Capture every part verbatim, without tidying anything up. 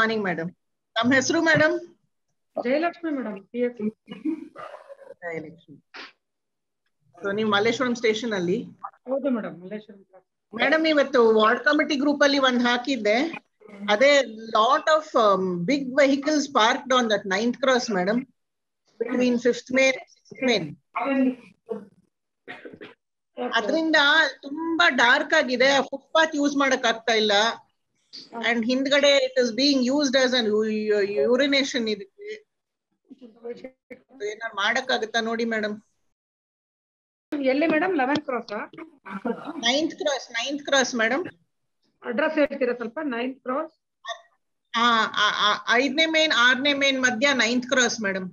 Morning madam. ನಮ್ಮ ಹೆಸರು madam? Jayalakshmi madam. Jayalakshmi. So ನೀವು ಮಲ್ಲೇಶ್ವರಂ ಸ್ಟೇಷನ್ ಅಲ್ಲಿ? ಹೌದು ಮೇಡಮ್, ಮಲ್ಲೇಶ್ವರಂ. ಮೇಡಮ್ ಇವತ್ತು ವಾರ್ಡ್ ಕಮಿಟಿ ಗ್ರೂಪ್ ಅಲ್ಲಿ ಒಂದ್ ಹಾಕಿದ್ದೆ, ಅದೇ lot of big vehicles parked on that ninth cross madam, between fifth main sixth main. ಅದರಿಂದ ತುಂಬಾ ಡಾರ್ಕ್ ಆಗಿದೆ, ಫುಟ್ಪಾತ್ ಯೂಸ್ ಮಾಡಕ್ ಆಗ್ತಾ ಇಲ್ಲ. ಅಂಡ್ ಹಿಂದ್ಗಡೆ it is being used as an urination. ಇದಕ್ಕೆ ಏನಾರು ಮಾಡಕ್ ಆಗುತ್ತಾ ನೋಡಿ ಮೇಡಮ್? ಎಲ್ಲಿ madam? Eleventh cross? Ninth cross, ninth cross madam. Address ಹೇಳ್ತೀರಾ ಸ್ವಲ್ಪ? ನೈನ್ತ್ ಕ್ರಾಸ್, ಐದನೇ ಮೇನ್ ಆರನೇ ಮೇನ್ ಮಧ್ಯ ನೈನ್ತ್ ಕ್ರಾಸ್ ಮೇಡಮ್.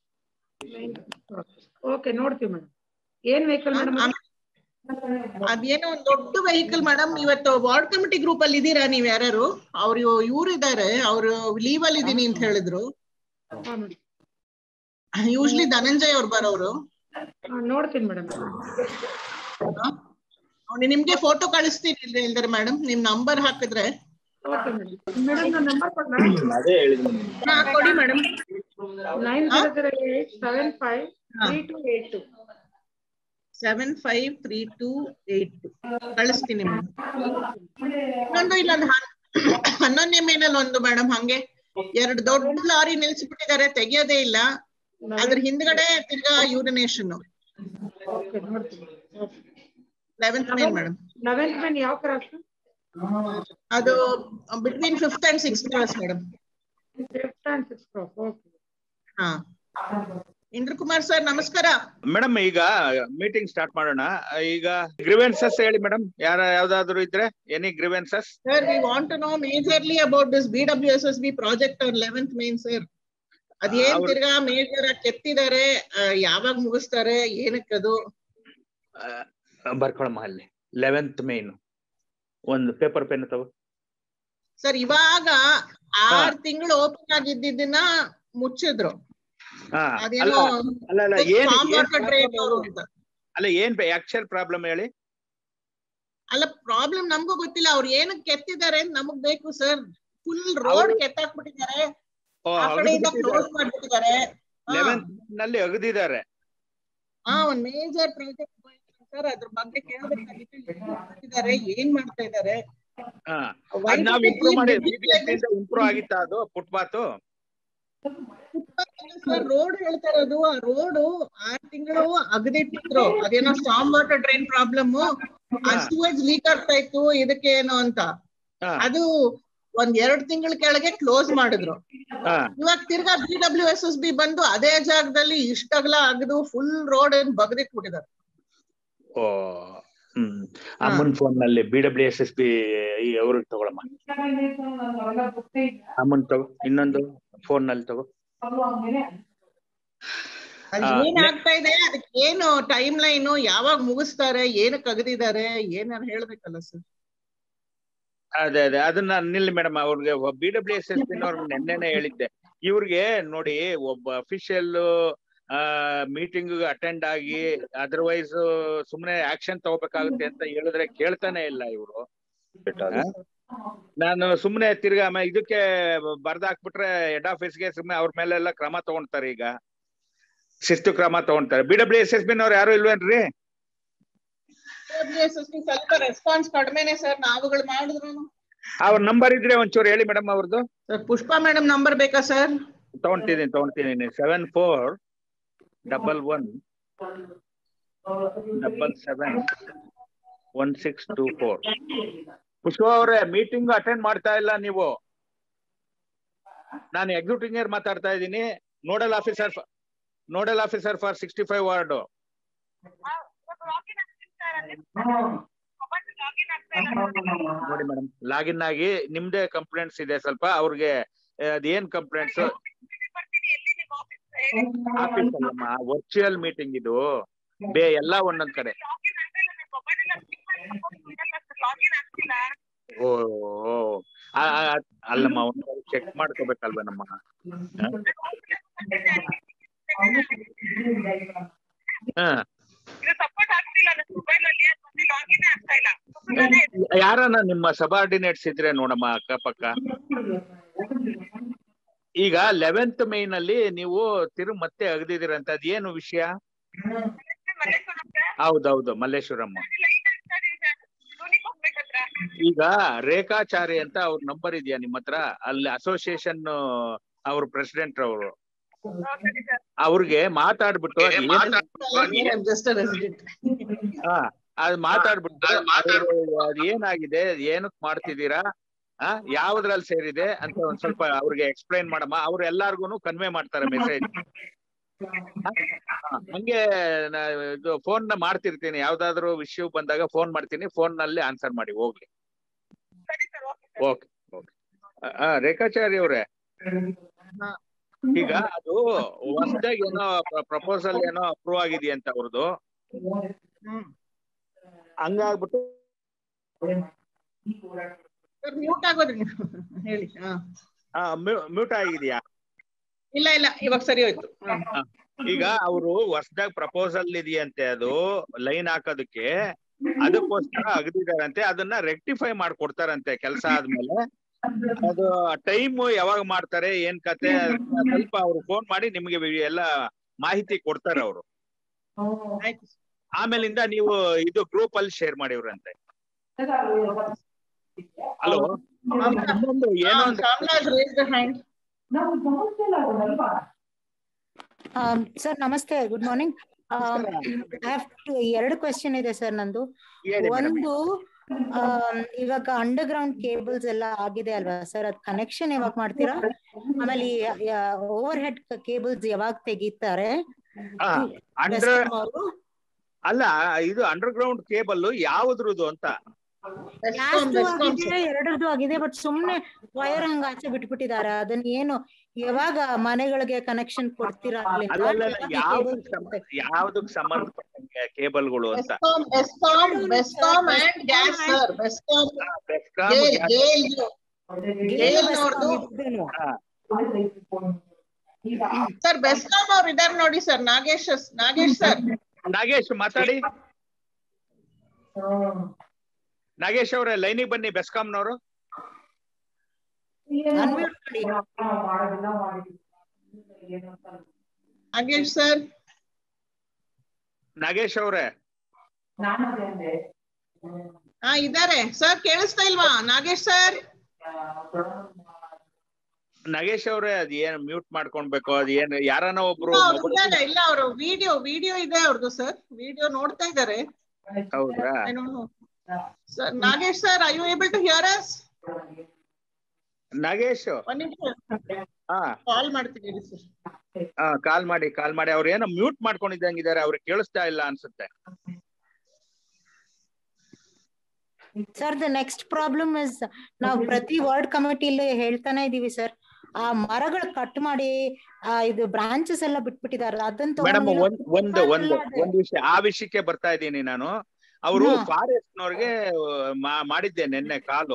ಓಕೆ, ನೋಡ್ತೀವಿ ಮೇಡಮ್. ಏನ್ ವೆಹಿಕಲ್ ಮೇಡಮ್? ಅದೇನೋ ಒಂದು ದೊಡ್ಡ ವೆಹಿಕಲ್ ಮೇಡಮ್. ಇವತ್ತು ವಾರ್ಡ್ ಕಮಿಟಿ ಗ್ರೂಪ್ ಅಲ್ಲಿ ಇದೀರಾ ನೀವ್ ಯಾರು? ಅವ್ರು ಇವ್ರು ಇದಾರೆ, ಅವ್ರು ಲೀವ್ ಅಲ್ಲಿ ಇದೀನಿ ಅಂತ ಹೇಳಿದ್ರು. ಯೂಶ್ಲಿ ಧನಂಜಯ್ ಅವ್ರು ಬರೋರು. ನೋಡ್ತೀನಿ ಮೇಡಮ್. ನಿಮ್ಗೆ ಫೋಟೋ ಕಳಿಸ್ತೀನಿ ಇಲ್ದರೆ ಮೇಡಮ್, ನಿಮ್ ನಂಬರ್ ಹಾಕಿದ್ರೆ. ಕೊಡಿ madam. Nine zero zero eight seven five three two eight two seven five three two eight two ಕಳಿಸ್ತೀನಿ ಮೇಡಮ್. ಇನ್ನೊಂದು ಇಲ್ಲೊಂದು ಹನ್ನೊಂದನೇ ಮೇನಲ್ಲಿ ಒಂದು ಮೇಡಮ್, ಹಂಗೆ ಎರಡು ದೊಡ್ಡ ಲಾರಿ ನಿಲ್ಸ್ಬಿಟ್ಟಿದ್ದಾರೆ, ತೆಗಿಯೋದೇ ಇಲ್ಲ. ಅದ್ರ ಹಿಂದ್ಗಡೆ ತಿರ್ಗಾ urination. Eleventh main madam. Eleventh main ಯಾವ ಕ್ರಾಸ್? ಅದು between fifth and sixth cross madam. Fifth and sixth cross. Okay. ಹಾ. ಇಂದ್ರ ಕುಮಾರ್ ಸರ್ ನಮಸ್ಕಾರ. ಮೇಡಮ್ ಈಗ ಮೀಟಿಂಗ್ ಸ್ಟಾರ್ಟ್ ಮಾಡೋಣ. ಈಗ ಗ್ರೀವೆನ್ಸಸ್ ಹೇಳಿ ಮೇಡಮ್, ಯಾರ ಯಾವ್ದಾದ್ರು ಇದ್ರೆ. Any grievances? Sir we want to know majorly about this B W S S B project on eleventh main sir. ಅದೇನ್ ತಿರ್ಗಾ ಮೇಜರ್ ಆಗಿ ಕೆತ್ತಿದ್ದಾರೆ, ಯಾವಾಗ ಮುಗಿಸ್ತಾರೆ, ಏನಕ್ಕದು? ಬರ್ಕೊಳಮ್ಮ ಅಲ್ಲಿ ಲೆವೆಂತ್ ಮೇನ್. ಒಂದು ಪೇಪರ್ ಪೆನ್ ತಗೋ ಸರ್. ಇವಾಗ ಆರ್ ತಿಂಗಳು ಓಪನ್ ಆಗಿದ್ದನ್ನ ಮುಚ್ಚಿದ್ರು. ಅಲ್ಲ ಏನ್ ಆಕ್ಚುಯಲ್ ಪ್ರಾಬ್ಲಮ್ ಹೇಳಿ? ಅಲ್ಲ ಪ್ರಾಬ್ಲಮ್ ನಮಗೂ ಗೊತ್ತಿಲ್ಲ, ಅವ್ರು ಏನಕ್ಕೆ ಕೆತ್ತಿದ್ದಾರೆ ಅಂತ ನಮಗ್ ಬೇಕು ಸರ್. ಫುಲ್ ರೋಡ್ ಕೆತ್ತಾಕ್ಬಿಟ್ಟಿದ್ದಾರೆ, ಆ ಕಡೆಯಿಂದ ಕ್ಲೋಸ್ ಮಾಡ್ಬಿಟ್ಟಿದ್ದಾರೆ. ನಲ್ಲಿ ಅಗದಿದ್ದಾರೆ. ಹಾ, ಒಂದ್ ಮೇಜರ್ ಪ್ರಾಜೆಕ್ಟ್ ಸರ್, ಅದ್ರ ಬಗ್ಗೆ ಕೇಳಬೇಕಾಗಿತ್ತು. ಏನ್ ಮಾಡ್ತಾ ಇದ್ದಾರೆ? ಇಂಪ್ರೂವ್ ಆಗಿತ್ತಾ ಅದು ಫುಟ್ಪಾತ್? ಸರ್ ರೋಡ್ ಹೇಳ್ತಾ ಇರೋದು, ಆ ರೋಡ್ ಆರ್ ತಿಂಗಳು ಅಗದಿಟ್ಟಿದ್ರು. ಅದೇನೋ ಸ್ಟಾರ್ಮ್ ವಾಟರ್ ಡ್ರೈನ್ ಪ್ರಾಬ್ಲಮ್, ಆ ಸೂವೇಜ್ ಲೀಕ್ ಆಗ್ತಾ ಇತ್ತು, ಇದಕ್ಕೆ ಏನೋ ಅಂತ. ಅದು ಒಂದ್ ಎರಡ್ ತಿಂಗಳ ಕೆಳಗೆ ಕ್ಲೋಸ್ ಮಾಡಿದ್ರು. ಇವಾಗ ತಿರ್ಗಾ B W S S B ಬಂದು ಅದೇ ಜಾಗದಲ್ಲಿ ಇಷ್ಟಗಲ ಅಗದು ಫುಲ್ ರೋಡ್ ಬಗದಿಟ್ಬಿಟ್ಟಿದ್ದಾರೆ. ಓ ಹ್ಮ್. ಅಮ್ಮನ್ ಫೋನ್ ನಲ್ಲಿ B W S S B ಅವ್ರಿಗೆ ತಗೊಳಮ್ಮ. ಅಮ್ಮನ್ ತಗೋ, ಇನ್ನೊಂದು ಫೋನ್ ನಲ್ಲಿ ತಗೋ. ಏನಾಗ್ತಾ ಇದೆ, ಅದಕ್ಕೆ ಏನು ಟೈಮ್ ಲೈನು, ಯಾವಾಗ ಮುಗಿಸ್ತಾರೆ, ಏನಕ್ಕೆ ಅಗದಿದ್ದಾರೆ, ಏನಾರು ಹೇಳ್ಬೇಕಲ್ಲ ಸರ್. ಅದೇ ಅದೇ ಅದನ್ನ ನಿಲ್ಲಿ ಮೇಡಮ್. ಅವ್ರಿಗೆ B W S S B ಅವ್ರಿಗೆ ನೆನ್ನೆನೆ ಹೇಳಿದ್ದೆ. ಇವ್ರಿಗೆ ನೋಡಿ, ಒಬ್ಬ ಅಫಿಷಿಯಲ್ ಮೀಟಿಂಗ್ ಅಟೆಂಡ್ ಆಗಿ ಅದರ್ವೈಸ್ ಸುಮ್ನೆ ಆಕ್ಷನ್ ತಗೋಬೇಕಾಗುತ್ತೆ ಅಂತ ಹೇಳಿದ್ರೆ ಕೇಳ್ತಾನೆ ಇಲ್ಲ ಇವರು. ನಾನು ಸುಮ್ನೆ ತಿರ್ಗಾ ಇದಕ್ಕೆ ಬರ್ದಾಕ್ಬಿಟ್ರೆ ಹೆಡ್ ಆಫೀಸ್ಗೆ ಸುಮ್ನೆ ಅವ್ರ ಮೇಲೆಲ್ಲ ಕ್ರಮ ತಗೊಂತಾರೆ. ಈಗ ಶಿಸ್ತು ಕ್ರಮ ತಗೊಂತಾರೆ. B W S S B ನವ್ರು ಯಾರು ಇಲ್ವೇನ್ರಿ? ಸ್ವಲ್ಪ ರೆಸ್ಪಾನ್ಸ್ ಕಡಿಮೆನೆ ಸರ್, ನಾವುಗಳು ಮಾಡಿದ್ರು. ಅವ್ರ ನಂಬರ್ ಇದ್ರೆ ಒಂಚೂರು ಹೇಳಿ ಮೇಡಮ್ ಅವ್ರದ್ದು. ಪುಷ್ಪಾ ಮೇಡಮ್ ನಂಬರ್ ಬೇಕಾ ಸರ್? ತಗೊಂತೀನಿ ತಗೊಂತೀನಿ seven four double one double seven one six two four. Pushpa ಅವರೇ, ಮೀಟಿಂಗ್ ಅಟೆಂಡ್ ಮಾಡ್ತಾ ಇಲ್ಲ ನೀವು. ನಾನು ಎಕ್ಸಿಕ್ಯೂಟಿವ್ ಇಂಜಿನಿಯರ್ ಮಾತಾಡ್ತಾ ಇದ್ದೀನಿ, nodal officer nodal officer for sixty five ward. ನೋಡಿ ಮೇಡಮ್, ಲಾಗಿನ್ ಆಗಿ ನಿಮ್ದೇ ಕಂಪ್ಲೇಂಟ್ಸ್ ಇದೆ ಸ್ವಲ್ಪ. ಅವ್ರಿಗೆ ಅದೇನ್ ಕಂಪ್ಲೇಂಟ್ಸ್? ಆಫೀಸ್ ಅಲ್ಲಮ್ಮ, ವರ್ಚುವಲ್ ಮೀಟಿಂಗ್ ಇದು. ಬೇ ಎಲ್ಲ ಒಂದೊಂದ್ ಕಡೆ. ಓ ಅಲ್ಲಮ್ಮ, ಒಂದು ಚೆಕ್ ಮಾಡ್ಕೋಬೇಕಲ್ವ ನಮ್ಮ. ಹಾ, ಯಾರನ್ನ ನಿಮ್ಮ ಸಬಾರ್ಡಿನೇಟ್ಸ್ ಇದ್ರೆ ನೋಡಮ್ಮ ಅಕ್ಕಪಕ್ಕ. ಈಗ ಲೆವೆಂತ್ ಮೇ ನಲ್ಲಿ ನೀವು ತಿರು ಮತ್ತೆ ಅಗದಿದ್ದೀರಂತ ಅದೇನು ವಿಷಯ? ಹೌದೌದು, ಮಲ್ಲೇಶ್ವರಮ್ಮ. ಈಗ ರೇಖಾಚಾರಿ ಅಂತ ಅವ್ರ ನಂಬರ್ ಇದೆಯಾ ನಿಮ್ಮ ಹತ್ರ? ಅಲ್ಲಿ ಅಸೋಸಿಯೇಷನ್ ಅವ್ರ ಪ್ರೆಸಿಡೆಂಟ್ ಅವರು, ಅವ್ರಿಗೆ ಮಾತಾಡ್ಬಿಟ್ಟು ಹಾ ಅದ್ ಮಾತಾಡ್ಬಿಟ್ಟು ಅದ್ ಏನಾಗಿದೆ, ಏನಕ್ ಮಾಡ್ತಿದ್ದೀರಾ, ಆ ಯಾವ್ದ್ರಲ್ಲಿ ಸೇರಿದೆ ಅಂತ ಒಂದ್ ಸ್ವಲ್ಪ ಅವ್ರಿಗೆ ಎಕ್ಸ್ಪ್ಲೈನ್ ಮಾಡಮ್ಮ. ಅವ್ರು ಎಲ್ಲಾರ್ಗು ಕನ್ವೆ ಮಾಡ್ತಾರೆ ಮೆಸೇಜ್. ಹಂಗೆ ಇದು ಫೋನ್ ನ ಮಾಡ್ತಿರ್ತೀನಿ, ಯಾವ್ದಾದ್ರು ವಿಷಯ ಬಂದಾಗ ಫೋನ್ ಮಾಡ್ತೀನಿ, ಫೋನ್ ನಲ್ಲಿ ಆನ್ಸರ್ ಮಾಡಿ ಹೋಗ್ಲಿ. Okay okay. ರೇಖಾಚಾರಿ ಅವ್ರೆ, ಈಗ ಅದು ಹೊಸದಾಗಿ ಏನೋ ಪ್ರಪೋಸಲ್ ಏನೋ ಅಪ್ರೂವ್ ಆಗಿದೆಯಂತ ಅವ್ರದ್ದು, ಹಂಗಾಗ್ಬಿಟ್ಟು ಮ್ಯೂಟ್ ಆಗೋದ್ರಿ ಹೇಳಿ. ಮ್ಯೂಟ್ ಆಗಿದೆಯಾ? ಇಲ್ಲ ಇಲ್ಲ, ಇವಾಗ ಸರಿ ಹೋಯ್ತು. ಈಗ ಅವರು ಹೊಸದಾಗಿ ಪ್ರಪೋಸಲ್ ಇದೆಯಂತೆ, ಅದು ಲೈನ್ ಹಾಕೋದಕ್ಕೆ, ಅದಕ್ಕೋಸ್ಕರ ಅಗದಿದಾರಂತೆ. ಅದನ್ನ ರೆಕ್ಟಿಫೈ ಮಾಡ್ಕೊಡ್ತಾರಂತೆ ಕೆಲಸ ಆದ್ಮೇಲೆ. ಅದು ಟೈಮ್ ಯಾವಾಗ ಮಾಡ್ತಾರೆ, ಏನ್ ಕತೆ, ಸ್ವಲ್ಪ ಅವ್ರು ಫೋನ್ ಮಾಡಿ ನಿಮ್ಗೆ ಎಲ್ಲ ಮಾಹಿತಿ ಕೊಡ್ತಾರೆ ಅವರು. ಆಮೇಲಿಂದ ನೀವು ಇದು ಗ್ರೂಪ್ ಅಲ್ಲಿ ಶೇರ್ ಮಾಡಿವ್ರಂತೆ. ಹಲೋ, ಏನೋ ಸರ್ ನಮಸ್ತೆ, ಗುಡ್ ಮಾರ್ನಿಂಗ್. ಎರಡು ಕ್ವೆಶ್ಚನ್ ಇದೆ ಸರ್ ನಂದು. ಒಂದು, ಇವಾಗ ಅಂಡರ್ ಗ್ರೌಂಡ್ ಕೇಬಲ್ಸ್ ಎಲ್ಲ ಆಗಿದೆ ಅಲ್ವಾ ಸರ್, ಅದ್ ಕನೆಕ್ಷನ್ ಯಾವಾಗ ಮಾಡ್ತೀರಾ? ಆಮೇಲೆ ಓವರ್ ಹೆಡ್ ಕೇಬಲ್ಸ್ ಯಾವಾಗ ತೆಗಿತಾರೆ? ಅಲ್ಲ, ಇದು ಅಂಡರ್ ಗ್ರೌಂಡ್ ಕೇಬಲ್ ಯಾವ್ದ್ರದ್ದು ಅಂತ ಎರಡರದ್ದು ಆಗಿದೆ, ಬಟ್ ಸುಮ್ನೆ ವೈರ್ ಹಂಗ ಆಚೆ ಬಿಟ್ಬಿಟ್ಟಿದ್ದಾರೆ. ಅದನ್ನ ಏನು ಯಾವಾಗ ಮನೆಗಳಿಗೆ ಕನೆಕ್ಷನ್ ಕೊಡ್ತೀರಾ? ಯಾವ್ದಕ್ ಸಂಬಂಧಪಟ್ಟಂಗೆ ಕೇಬಲ್ಗಳು ಅಂತ? ಸರ್ ಬೆಸ್ಕಾಂ ಅವ್ರು ಇದಾರೆ ನೋಡಿ ಸರ್, ನಾಗೇಶ್ ನಾಗೇಶ್ ಸರ್. ನಾಗೇಶ್ ಮಾತಾಡಿ. ನಾಗೇಶ್ ಅವರೇ ಲೈನಿಗೆ ಬನ್ನಿ, ಬೆಸ್ಕಾಂನವರು. ನಾಗೇಶ್ ಸರ್. ನಾಗೇಶ್ ಅವರೇ ಹಾ ಇದಾರೆ ಸರ್, ಕೇಳಿಸ್ತಾ ಇಲ್ವಾ ನಾಗೇಶ್ ಸರ್? ನಾಗೇಶ್ ಅವ್ರೆ, ಅದ್ ಏನ್ ಮ್ಯೂಟ್ ಮಾಡ್ಕೊಳ್ಬೇಕು, ಅದ್ ಏನ್ ಯಾರನ್ನ ಒಬ್ರು? ಇಲ್ಲ, ಅವರು ವಿಡಿಯೋ ವಿಡಿಯೋ ಇದೆ ಅವ್ರದ್ದು ಸರ್, ವಿಡಿಯೋ ನೋಡ್ತಾ ಇದ್ದಾರೆ. ಹೌದಾ sir? Nagesh sir, are you able to hear us? Nagesh ಹಾ ಕಾಲ್ ಮಾಡ್ತೀನಿ ಸರ್. ಹಾ ಕಾಲ್ ಮಾಡಿ ಕಾಲ್ ಮಾಡಿ ಅವ್ರು ಏನೋ ಮ್ಯೂಟ್ ಮಾಡ್ಕೊಂಡಿದ್ದಂಗಿದ್ದಾರೆ, ಅವ್ರಿಗೆ ಕೇಳಿಸ್ತಾ ಇಲ್ಲ ಅನ್ಸುತ್ತೆ. Sir the next problem is, ನಾವು ಪ್ರತಿ ವಾರ್ಡ್ ಕಮಿಟಿಲಿ ಹೇಳ್ತಾನೆ ಇದೀವಿ ಸರ್, ಆ ಮರಗಳು ಕಟ್ ಮಾಡಿ ಆ ಇದು ಬ್ರಾಂಚಸ್ ಎಲ್ಲ ಬಿಟ್ಬಿಟ್ಟಿದ್ದಾರೆ. ಅದನ್ನ ಮೇಡಮ್ ಒಂದ್ ಒಂದು ಒಂದು ಒಂದು ವಿಷಯ, ಆ ವಿಷಯಕ್ಕೆ ಬರ್ತಾ ಇದ್ದೀನಿ ನಾನು. ಅವರು ಫಾರೆಸ್ಟ್ ನವ್ರಿಗೆ ಮಾಡಿದ್ದೆ ನಿನ್ನೆ ಕಾಲು.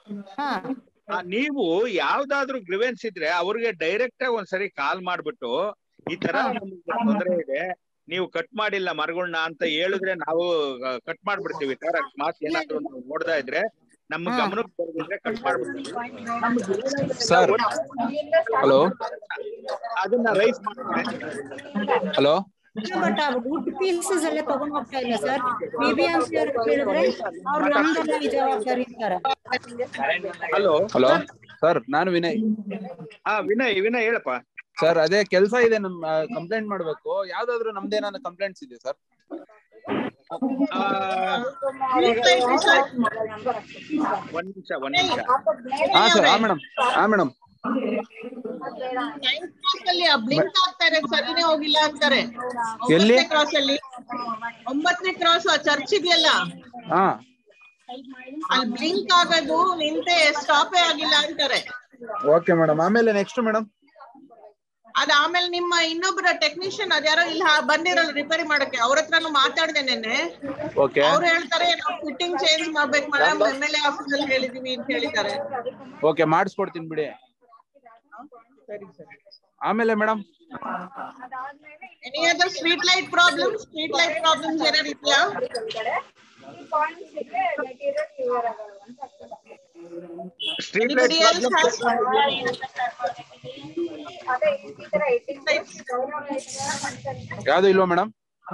ನೀವು ಯಾವ್ದಾದ್ರು ಗ್ರಿವೆನ್ಸ್ ಇದ್ರೆ ಅವ್ರಿಗೆ ಡೈರೆಕ್ಟ್ ಆಗಿ ಒಂದ್ಸರಿ ಕಾಲ್ ಮಾಡ್ಬಿಟ್ಟು, ಈ ತರ ನಮ್ಗೆ ತೊಂದರೆ ಇದೆ, ನೀವು ಕಟ್ ಮಾಡಿಲ್ಲ ಮರಗಳನ್ನ ಅಂತ ಹೇಳಿದ್ರೆ ನಾವು ಕಟ್ ಮಾಡ್ಬಿಡ್ತೀವಿ. ಸರ್ ಅಕಸ್ಮಾತ್ ಏನಾದ್ರು ನೋಡ್ತಾ ಇದ್ರೆ ನಮ್ಮ ಗಮನಕ್ಕೆ ಬರೋದಿದ್ರೆ ಕಟ್ ಮಾಡ್ಬಿಡ್ತೀವಿ. ಸರ್ ಹಲೋ, ಅದನ್ನ ರೈಸ್ ಮಾಡ್ತಾರೆ. ಹಲೋ, ಬಟ್ ವುಡ್ ಪೀಸಸ್ ಎಲ್ಲ ತಗೊಂಡ್ ಹೋಗ್ತಾ ಇಲ್ಲ ಸರ್. ಬಿಬಿಎಂಸಿ ಅವ್ರು ಕೇಳಿದ್ರೆ ಅವ್ರು ನಮ್ದೆಲ್ಲ ಜವಾಬ್ದಾರಿ ಇರ್ತಾರೆ. ಹಲೋ ಹಲೋ ಸರ್, ನಾನು ವಿನಯ್. ಹಾ ವಿನಯ್ ವಿನಯ್ ಹೇಳಪ್ಪ. ಸರ್ ಅದೇ ಕೆಲಸ ಇದೆ, ನಮ್ ಕಂಪ್ಲೇಂಟ್ ಮಾಡ್ಬೇಕು. ಯಾವ್ದಾದ್ರು ನಮ್ದೇನಾದ್ರು ಕಂಪ್ಲೇಂಟ್ಸ್ ಇದೆ ಸರ್? ಒಂದ್ ನಿಮಿಷ ಒಂದ್ ನಿಮಿಷ. ಹಾ ಸರ್, ಹಾ ಮೇಡಮ್, ಹಾ ಮೇಡಮ್. ಬ್ಲಿಂಕ್ ಆಗ್ತಾ ಇರೋದು ಸರಿನೇ ಹೋಗಿಲ್ಲ ಅಂತಾರೆ. ಎಲ್ಲಿ? ಕ್ರಾಸ್ ಅಲ್ಲಿ ಒಂಬತ್ತನೇ ಕ್ರಾಸ್ ಚರ್ಚ್ ಇದೆಯಲ್ಲ, ಹಾ ಅಲ್ಲಿ ಬ್ಲಿಂಕ್ ಆಗೋದು ನಿಂತೆ ಸ್ಟಾಪೇ ಆಗಿಲ್ಲ ಅಂತಾರೆ. Okay madam. ಆಮೇಲೆ ನೆಕ್ಸ್ಟ್ ಮೇಡಮ್, ಅದ ಆಮೇಲೆ ನಿಮ್ಮ ಇನ್ನೊಬ್ಬರ ಟೆಕ್ನಿಷಿಯನ್ ಅದ್ಯಾರೋ ಇಲ್ಲ ಬಂದಿರಲ್ಲ ರಿಪೇರಿ ಮಾಡಕ್ಕೆ, ಅವ್ರ ಹತ್ರನು ಮಾತಾಡ್ದೆ ನೆನ್ನೆ. ಅವ್ರು ಹೇಳ್ತಾರೆ ನಾವು ಫಿಟ್ಟಿಂಗ್ ಚೇಂಜ್ ಮಾಡ್ಬೇಕು madam, M L A office ಅಲ್ಲಿ ಹೇಳಿದೀವಿ ಅಂತ ಹೇಳಿದ್ದಾರೆ. ಓಕೆ, ಮಾಡಿಸ್ಕೊಡ್ತೀನಿ ಬಿಡಿ. ಸರಿ ಸರಿ. ಆಮೇಲೆ madam, any other street light problem? Street light problems ಏನಾದ್ರು ಇದೆಯಾ? ಸ್ಟ್ರೀಟ್ ಲೈಟ್ ಯಾವ್ದು ಇಲ್ವಾ ಮೇಡಮ್?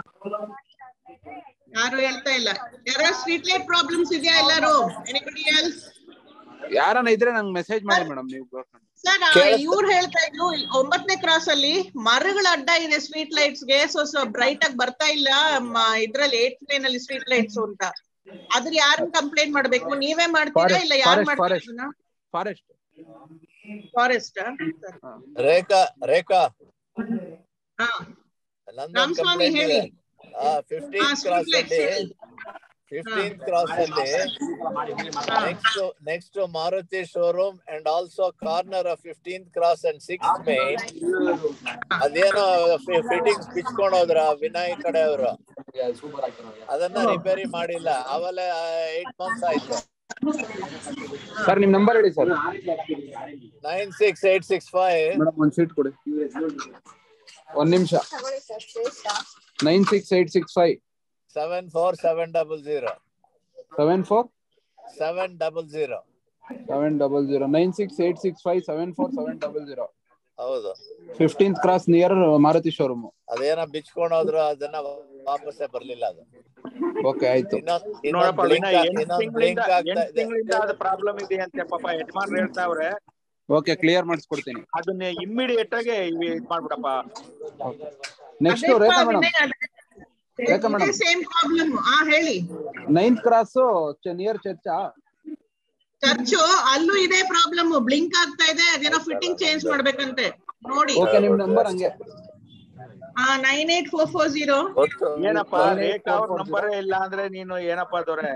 ಯಾರು ಹೇಳ್ತಾ ಇಲ್ಲ. ಯಾರೋ ಸ್ಟ್ರೀಟ್ ಲೈಟ್ ಪ್ರಾಬ್ಲಮ್ಸ್ ಇದೆಯಾ ಎಲ್ಲರೂ? Anybody else? ಯಾರನ್ನ ಇದ್ರೆ ನಂಗೆ ಮೆಸೇಜ್ ಮಾಡಿ ಮೇಡಮ್ ನೀವು. ಸರ್ ಇವ್ರು ಹೇಳ್ತಾ ಇದ್ರು ಒಂಬತ್ತನೇ ಕ್ರಾಸ್ ಅಲ್ಲಿ ಮರಗಳ ಅಡ್ಡ ಇದೆ ಸ್ಟ್ರೀಟ್ ಲೈಟ್ಸ್ ಗೆ, ಸೊ ಸೊ ಬ್ರೈಟ್ ಆಗಿ ಬರ್ತಾ ಇಲ್ಲ ಇದ್ರಲ್ಲಿ ಏಟ್ ಲೈನ್ ಅಲ್ಲಿ ಸ್ಟ್ರೀಟ್ ಲೈಟ್ಸ್ ಅಂತ. ಅದ್ರ ಯಾರನ್ನ ಕಂಪ್ಲೇಂಟ್ ಮಾಡ್ಬೇಕು? ನೀವೇ ಮಾಡ್ತೀರಾ ಇಲ್ಲ ಯಾರು ಮಾಡ್ತೀರಾ? ಫಾರೆಸ್ಟ್ ಫಾರೆಸ್ಟ್ ರೇಖಾ ರೇಖಾ ಹಾ ರಾಮಸ್ವಾಮಿ ಹೇಳಿ. ಫಿಫ್ಟೀನ್ತ್ ಕ್ರಾಸ್ ಅಲ್ಲಿ ಫಿಫ್ಟೀನ್ತ್ ಕ್ರಾಸ್ ಅಲ್ಲಿ next next Maruti showroom and also corner of fifteenth cross and sixth main ಅದೇನೋ ಫಿಟ್ಟಿಂಗ್ಸ್ ಬಿಚ್ಕೊಂಡು ಹೋದ್ರ ವಿನಯ್ ಕಡೆ ಅವರು, ಅದನ್ನ ರಿಪೇರಿ ಮಾಡಿಲ್ಲ. ಆಮೇಲೆ ಏಟ್ ಮಂತ್ಸ್ ಆಯ್ತು. ಸರ್ ನಿಮ್ ನಂಬರ್ ಹೇಳಿ sir. Nine six eight six five madam ಒಂದ್ ಸೀಟ್ ಕೊಡಿ, ಒಂದ್ ನಿಮಿಷ. Nine six eight six five seven four seven double zero seven four seven double zero seven double zero nine six eight six five seven four seven double zero. ಹೌದು, fifteenth cross near Maruti showroom. ಅದೇನೋ ಬಿಚ್ಕೊಂಡು ಹೋದ್ರು, ಅದನ್ನ ವಾಪಸ್ಸೇ ಬರ್ಲಿಲ್ಲ ಅದು. Okay ಆಯ್ತು. ನೋಡಪ್ಪ ವಿನಯ್, ಎಂಟು ತಿಂಗಳಿಂದ ಎಂಟು ತಿಂಗಳಿಂದ ಅದು ಪ್ರಾಬ್ಲಮ್ ಇದೆ ಅಂತ ಪಾಪ ಯಜಮಾನ್ರು ಹೇಳ್ತಾವ್ರೆ. Okay, clear ಮಾಡಿಸ್ಕೊಡ್ತೀನಿ. ಅದನ್ನ ಇಮ್ಮಿಡಿಯೇಟ್ ಆಗಿ ಇದ್ ಮಾಡ್ಬಿಡಪ್ಪ. Next Rekha madam. Rekha madam same problem. ಆ ಹೇಳಿ. ನೈನ್ತ್ ಕ್ರಾಸ್ ನಿಯರ್ ಚರ್ಚಾ ಚರ್ಚು ಅಲ್ಲೂ ಇದೇ ಪ್ರಾಬ್ಲಮ್, ಬ್ಲಿಂಕ್ ಆಗ್ತಾ ಇದೆ. ಅದೇನೋ ಫಿಟ್ಟಿಂಗ್ ಚೇಂಜ್ ಮಾಡ್ಬೇಕಂತೆ ನೋಡಿ. ಓಕೆ, ನಿಮ್ ನಂಬರ್ ಹಂಗೆ. ಆ nine eight four four zero. ಏನಪ್ಪ ರೇಖಾ ಅವ್ರ ನಂಬರೇ ಇಲ್ಲ ಅಂದ್ರೆ ನೀನು ಏನಪ್ಪ ಅದವ್ರೆ?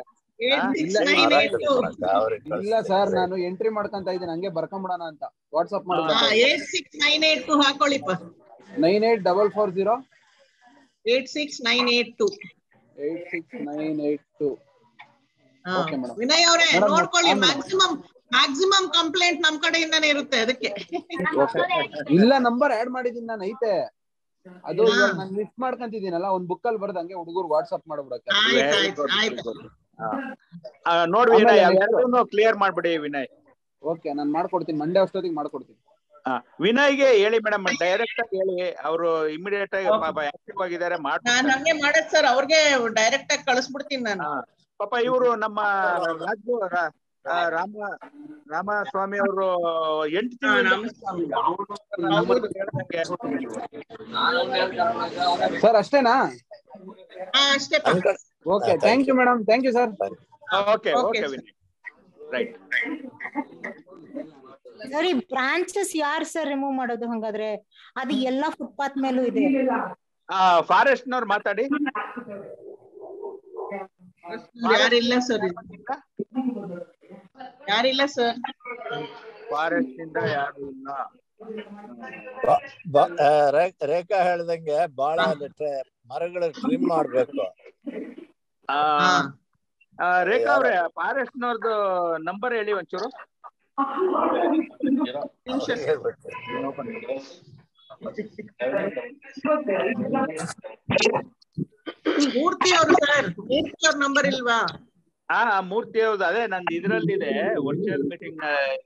ಇಲ್ಲ ಸರ್, ನಾನು ಎಂಟ್ರಿ ಮಾಡ್ಕೊಂತ ಇದ್ದೀನಿ, ಹಂಗೆ ಬರ್ಕೊಂಬಿಡೋಣ ಅಂತ ವಾಟ್ಸ್ಆಪ್ ಮಾಡ್ಬೇಕು. Eight six nine eight two ಹಾಕೊಳ್ಳಿಪ್ಪ. Nine eight double four zero eight six nine eight two eight six nine eight two. Vinay ಅವರೇ ನೋಡ್ಕೊಳ್ಳಿ, ಮ್ಯಾಕ್ಸಿಮಮ್ ಮ್ಯಾಕ್ಸಿಮಮ್ ಕಂಪ್ಲೇಂಟ್ ನಮ್ ಕಡೆಯಿಂದಾನೇ ಇರುತ್ತೆ ಅದಕ್ಕೆ. ಇಲ್ಲ, ನಂಬರ್ ಆಡ್ ಮಾಡಿದೀನಿ ನಾನು, ಐತೆ ಅದು. ನಾನು ಮಿಸ್ ಮಾಡ್ಕೊಂತಿದ್ದೀನಲ್ಲ, ಒಂದ್ ಬುಕ್ ಅಲ್ಲಿ ಬರ್ದು ಹಂಗೆ ಹುಡುಗರು ವಾಟ್ಸ್ಆಪ್ ಮಾಡ್ಬಿಡಕ್ಕೆ. ನೋಡಿ ವಿನಯ್, ಅವೆರಡನ್ನೂ ಕ್ಲಿಯರ್ ಮಾಡ್ಬಿಡಿ ವಿನಯ್. ಓಕೆ, ನಾನು ಮಾಡ್ಕೊಡ್ತೀನಿ, ಮಂಡೇ ಅಷ್ಟೊತ್ತಿಗೆ ಮಾಡ್ಕೊಡ್ತೀನಿ. ವಿನಯ್ಗೆ ಹೇಳಿ ಮೇಡಮ್, ಡೈರೆಕ್ಟ್ ಆಗಿ ಹೇಳಿ, ಅವರು ಇಮಿಡಿಯೇಟ್ ಆಗಿ ಆಕ್ಟಿವ್ ಆಗಿದ್ದಾರೆ. ನಾನು ಹಂಗೆ ಮಾಡದ್ ಸರ್, ಅವ್ರಿಗೆ ಡೈರೆಕ್ಟ್ ಆಗಿ ಕಳಿಸ್ಬಿಡ್ತೀನಿ ನಾನು. ಪಾಪ ಇವರು ನಮ್ಮ ರಾಜು ರಾಮ ರಾಮಸ್ವಾಮಿ ಅವರು ಎಂಟು ತಿಂಗಳು ಸರ್ ಅಷ್ಟೇನಾ? ಅಷ್ಟೇ. Okay, thank you madam, thank you sir. Okay okay Vinay, right. ಸರಿ, ಬ್ರಾಂಚಸ್ ಯಾರು ಸರ್ ರಿಮೂವ್ ಮಾಡೋದು ಹಂಗಾದ್ರೆ? ಅದು ಎಲ್ಲಾ ಫುಟ್ಪಾತ್ ಮೇಲೂ ಇದೆ. ಫಾರೆಸ್ಟ್ ನವ್ರು ಮಾತಾಡಿ. ಯಾರಿಲ್ಲ ಸರ್, ಯಾರಿಲ್ಲ ಸರ್, ಫಾರೆಸ್ಟ್ ಇಂದ ಯಾರು ಇಲ್ಲ. ರೇಖಾ ಹೇಳ್ದಂಗೆ ಬಹಳ ಮರಗಳು ಟ್ರಿಮ್ ಮಾಡ್ಬೇಕು. ರೇಖಾ ಅವ್ರೆ, ಫಾರೆಸ್ಟ್ ನವ್ರದ್ದು ನಂಬರ್ ಹೇಳಿ ಒಂಚೂರು. ಮೂರ್ತಿ ಅವರು ಸರ್, ಮೂರ್ತಿ ಅವ್ರ ನಂಬರ್ ಇಲ್ವಾ? ಹಾ, ಮೂರ್ತಿ ಅವ್ರದ್ದು ಅದೇ ನಂದು ಇದ್ರಲ್ಲಿದೆ, ವರ್ಚುವಲ್ ಮೀಟಿಂಗ್.